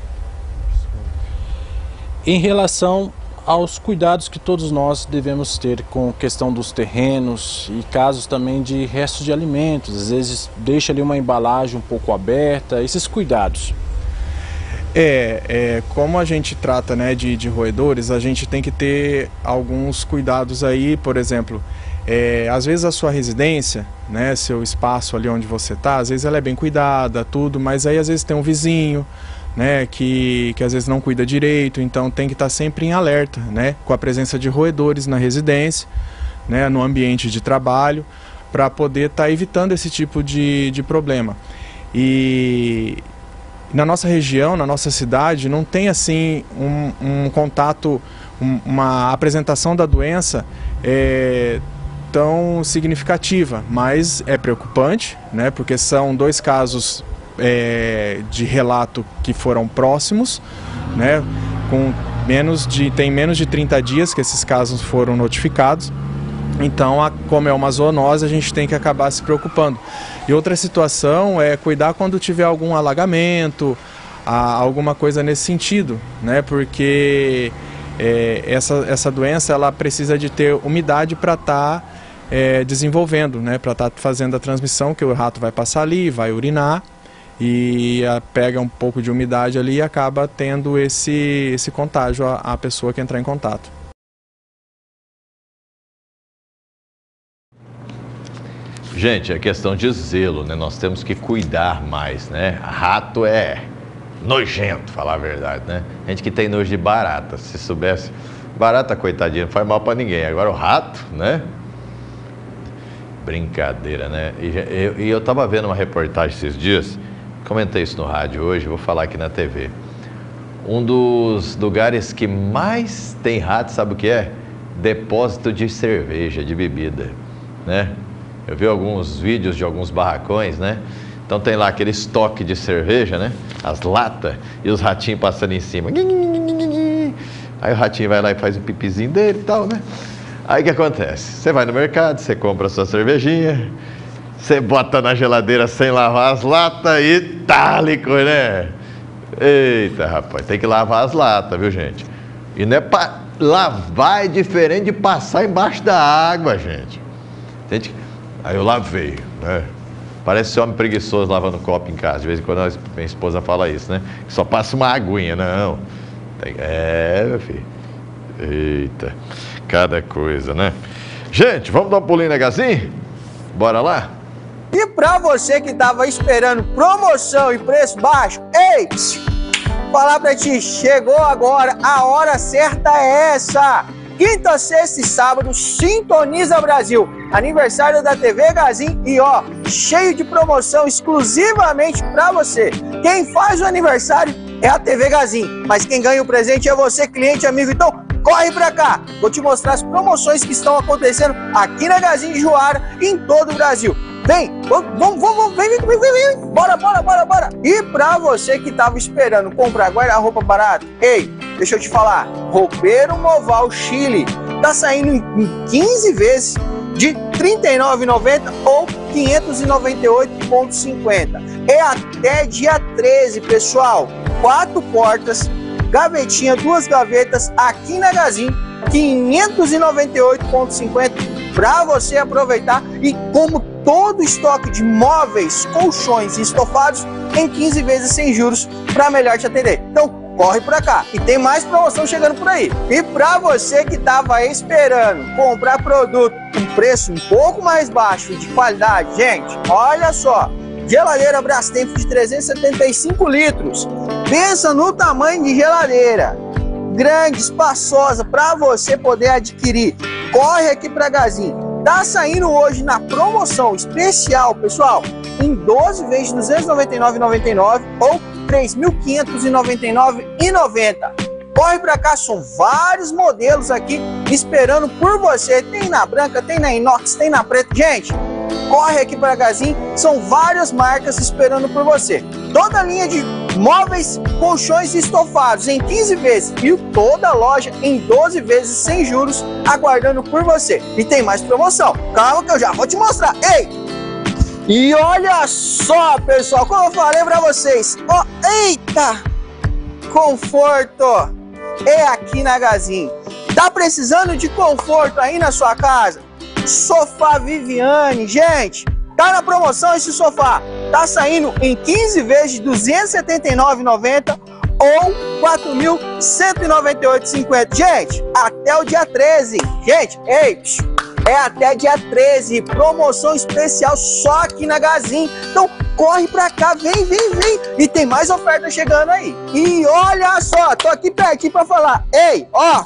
S7: Em relação aos cuidados que todos nós devemos ter com a questão dos terrenos e casos também de restos de alimentos, às vezes deixa ali uma embalagem um pouco aberta, esses cuidados.
S9: É, é, como a gente trata, né, de, de roedores, a gente tem que ter alguns cuidados aí, por exemplo, é, às vezes a sua residência, né, seu espaço ali onde você está, às vezes ela é bem cuidada, tudo, mas aí às vezes tem um vizinho, né, que, que às vezes não cuida direito, então tem que estar sempre em alerta, né, com a presença de roedores na residência, né, no ambiente de trabalho, para poder estar evitando esse tipo de, de problema. E na nossa região, na nossa cidade, não tem assim um, um contato, um, uma apresentação da doença é, tão significativa, mas é preocupante, né, porque são dois casos é, de relato que foram próximos, né, com menos de, tem menos de trinta dias que esses casos foram notificados. Então, a, como é uma zoonose, a gente tem que acabar se preocupando. E outra situação é cuidar quando tiver algum alagamento, a, alguma coisa nesse sentido, né? Porque é, essa, essa doença ela precisa de ter umidade para estar tá, é, desenvolvendo, né? Para estar tá fazendo a transmissão, que o rato vai passar ali, vai urinar e a, pega um pouco de umidade ali e acaba tendo esse, esse contágio à, à pessoa que entrar em contato.
S4: Gente, é questão de zelo, né? Nós temos que cuidar mais, né? Rato é nojento, falar a verdade, né? Gente que tem nojo de barata, se soubesse. Barata, coitadinha, não faz mal pra ninguém. Agora o rato, né? Brincadeira, né? E eu, e eu tava vendo uma reportagem esses dias, comentei isso no rádio hoje, vou falar aqui na T V. Um dos lugares que mais tem rato, sabe o que é? Depósito de cerveja, de bebida, né? Eu vi alguns vídeos de alguns barracões, né? Então tem lá aquele estoque de cerveja, né? As latas e os ratinhos passando em cima. Aí o ratinho vai lá e faz o pipizinho dele e tal, né? Aí o que acontece? Você vai no mercado, você compra a sua cervejinha, você bota na geladeira sem lavar as latas e tálico, né? Eita, rapaz, tem que lavar as latas, viu, gente? E não é pra lavar, é diferente de passar embaixo da água, gente. Gente... Aí eu lavei, né? Parece homem preguiçoso lavando copo em casa. De vez em quando a minha esposa fala isso, né? Que só passa uma aguinha, não. Tem... É, meu filho. Eita, cada coisa, né? Gente, vamos dar um pulinho na Gazin? Bora lá?
S10: E pra você que tava esperando promoção e preço baixo, ei, psiu, falar pra ti, chegou agora, a hora certa é essa! Quinta, sexta e sábado, Sintoniza Brasil, aniversário da T V Gazin e ó, cheio de promoção exclusivamente pra você. Quem faz o aniversário é a T V Gazin, mas quem ganha o presente é você, cliente amigo, então corre pra cá. Vou te mostrar as promoções que estão acontecendo aqui na Gazin de Juara e em todo o Brasil. Vem, vamos, vamos, vamos, vem, vem, vem, vem, vem. Bora, bora, bora, bora. E pra você que tava esperando comprar guarda-roupa barato, ei, deixa eu te falar, Roupeiro Moval Chile tá saindo em quinze vezes de trinta e nove reais e noventa centavos ou quinhentos e noventa e oito reais e cinquenta centavos. É até dia treze, pessoal. Quatro portas, gavetinha, duas gavetas aqui na Gazin, quinhentos e noventa e oito reais e cinquenta centavos para você aproveitar. E como todo estoque de móveis, colchões e estofados em quinze vezes sem juros para melhor te atender. Então, corre pra cá. E tem mais promoção chegando por aí. E para você que estava esperando comprar produto com preço um pouco mais baixo e de qualidade, gente, olha só. Geladeira Brastemp de trezentos e setenta e cinco litros. Pensa no tamanho de geladeira. Grande, espaçosa, para você poder adquirir. Corre aqui pra Gazin. Tá saindo hoje na promoção especial, pessoal, em doze vezes de duzentos e noventa e nove reais e noventa e nove centavos ou três mil quinhentos e noventa e nove reais e noventa centavos. Corre pra cá, são vários modelos aqui esperando por você. Tem na branca, tem na inox, tem na preta. Gente, corre aqui pra Gazin, são várias marcas esperando por você. Toda a linha de móveis, colchões e estofados em quinze vezes e toda a loja em doze vezes sem juros aguardando por você. E tem mais promoção. Calma que eu já vou te mostrar. Ei! E olha só, pessoal, como eu falei pra vocês. Ó, eita! Conforto é aqui na Gazin. Tá precisando de conforto aí na sua casa? Sofá Viviane, gente, tá na promoção esse sofá. Tá saindo em quinze vezes de duzentos e setenta e nove reais e noventa centavos ou quatro mil cento e noventa e oito reais e cinquenta centavos. Gente, até o dia treze. Gente, ei, é até dia treze. Promoção especial só aqui na Gazin. Então, corre pra cá, vem, vem, vem. E tem mais oferta chegando aí. E olha só, tô aqui pertinho pra falar. Ei, ó,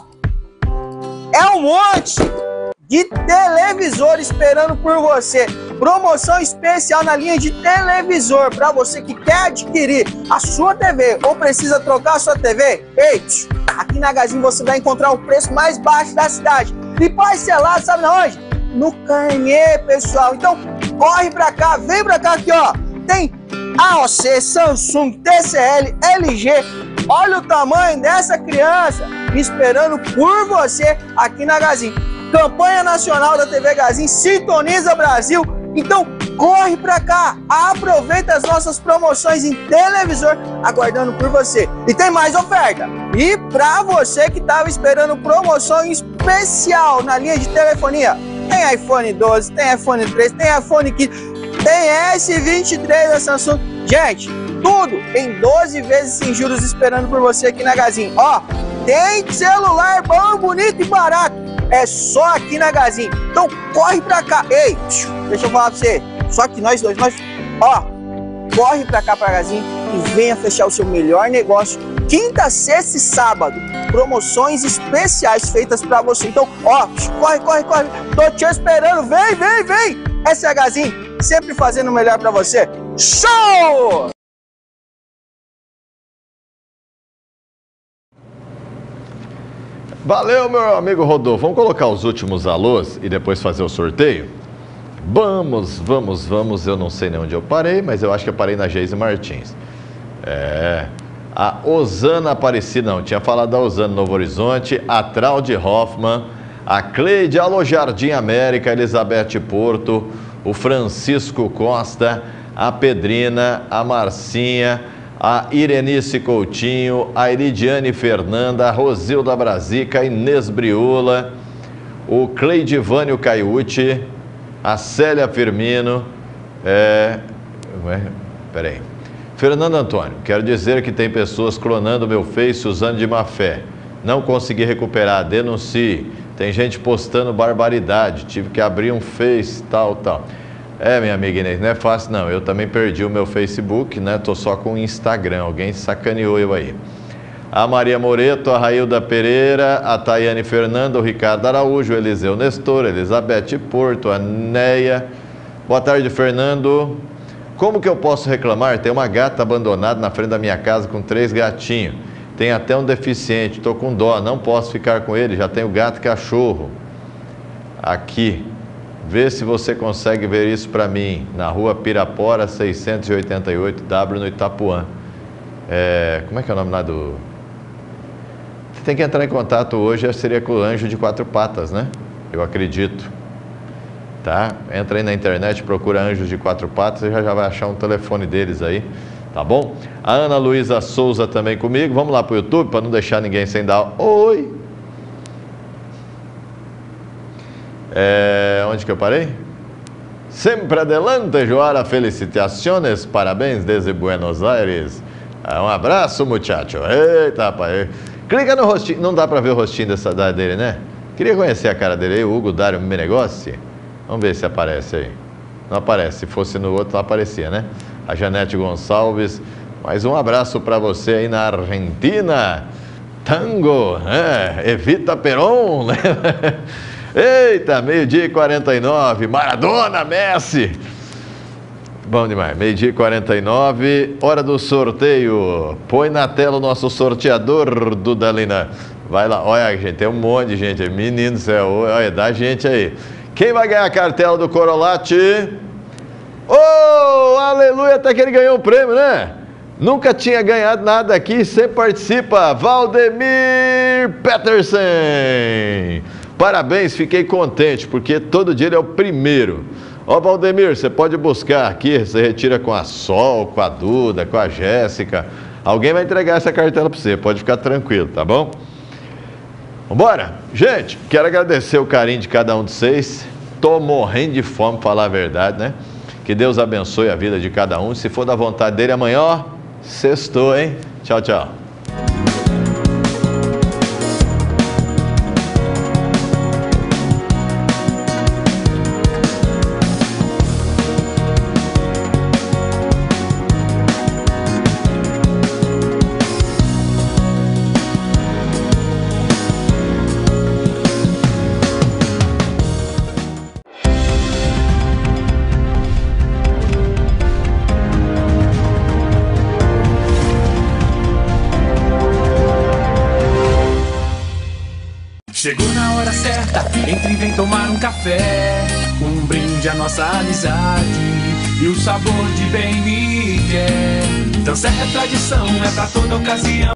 S10: é um monte de televisor esperando por você. Promoção especial na linha de televisor para você que quer adquirir a sua T V ou precisa trocar a sua T V. Ei, aqui na Gazin você vai encontrar o preço mais baixo da cidade e parcelado, sabe na onde? No Carnê, pessoal. Então corre pra cá, vem pra cá aqui, ó. Tem A O C, Samsung, T C L, L G. Olha o tamanho dessa criança esperando por você aqui na Gazin. Campanha nacional da T V Gazin, Sintoniza Brasil. Então corre pra cá, aproveita as nossas promoções em televisor, aguardando por você. E tem mais oferta. E pra você que tava esperando promoção especial na linha de telefonia, tem iPhone doze, tem iPhone treze, tem iPhone quinze, tem S vinte e três da Samsung. Gente, tudo em doze vezes sem juros esperando por você aqui na Gazin. Ó, tem celular bom, bonito e barato. É só aqui na Gazin. Então corre pra cá. Ei, deixa eu falar pra você. Só que nós dois, nós... Ó, corre pra cá pra Gazin e venha fechar o seu melhor negócio. Quinta, sexta e sábado. Promoções especiais feitas pra você. Então, ó, corre, corre, corre. Tô te esperando. Vem, vem, vem. Essa é a Gazin, sempre fazendo o melhor pra você. Show!
S4: Valeu, meu amigo Rodolfo. Vamos colocar os últimos alôs e depois fazer o sorteio? Vamos, vamos, vamos. Eu não sei nem onde eu parei, mas eu acho que eu parei na Geise Martins. É. A Osana Aparecida, não, tinha falado da Osana Novo Horizonte, a Traude Hoffman, a Cleide Alô Jardim América, a Elizabeth Porto, o Francisco Costa, a Pedrina, a Marcinha, a Irenice Coutinho, a Iridiane Fernanda, a Rosilda Brasica, a Inês Briola, o Cleidivânio Caiuti, a Célia Firmino, é... peraí, Fernando Antônio, quero dizer que tem pessoas clonando meu Face usando de má fé. Não consegui recuperar, denuncie. Tem gente postando barbaridade, tive que abrir um Face, tal, tal. É, minha amiga Inês, não é fácil não, eu também perdi o meu Facebook, né, tô só com o Instagram, alguém sacaneou eu aí. A Maria Moreto, a Railda Pereira, a Tayane Fernanda, o Ricardo Araújo, o Eliseu Nestor, a Elizabeth Porto, a Neia. Boa tarde, Fernando. Como que eu posso reclamar? Tem uma gata abandonada na frente da minha casa com três gatinhos. Tem até um deficiente, tô com dó, não posso ficar com ele, já tenho gato e cachorro. Aqui. Vê se você consegue ver isso para mim, na rua Pirapora, seiscentos e oitenta e oito, W, no Itapuã. É, como é que é o nome lá do... Você tem que entrar em contato hoje, seria com o Anjo de Quatro Patas, né? Eu acredito. Tá? Entra aí na internet, procura Anjos de Quatro Patas e já, já vai achar um telefone deles aí, tá bom? A Ana Luísa Souza também comigo. Vamos lá pro YouTube, para não deixar ninguém sem dar oi. É, onde que eu parei? Sempre adelante, Joara, felicitações, parabéns desde Buenos Aires. Um abraço, muchacho. Eita, rapaz. Clica no rostinho, não dá para ver o rostinho dessa, da, dele, né? Queria conhecer a cara dele aí, o Hugo Dário Menegossi. Vamos ver se aparece aí. Não aparece, se fosse no outro não aparecia, né? A Janete Gonçalves, mais um abraço para você aí na Argentina. Tango, né? Evita Peron, né? Eita, meio-dia e quarenta e nove, Maradona, Messi. Bom demais, meio-dia e quarenta e nove, hora do sorteio. Põe na tela o nosso sorteador, Dudalina. Vai lá, olha, gente, tem um monte de gente aí. Menino do céu, olha, dá gente aí. Quem vai ganhar a cartela do Corolate? Oh, aleluia, até que ele ganhou o prêmio, né? Nunca tinha ganhado nada aqui, sempre participa. Valdemir Peterson. Parabéns, fiquei contente, porque todo dia ele é o primeiro. Ó, Valdemir, você pode buscar aqui, você retira com a Sol, com a Duda, com a Jéssica. Alguém vai entregar essa cartela para você, pode ficar tranquilo, tá bom? Vambora? Gente, quero agradecer o carinho de cada um de vocês. Tô morrendo de fome, pra falar a verdade, né? Que Deus abençoe a vida de cada um. Se for da vontade dele, amanhã, ó, sextou, hein? Tchau, tchau.
S19: Chegou na hora certa, entre e vem tomar um café. Um brinde à nossa amizade e o sabor de bem me quer. Dança é tradição, é pra toda ocasião.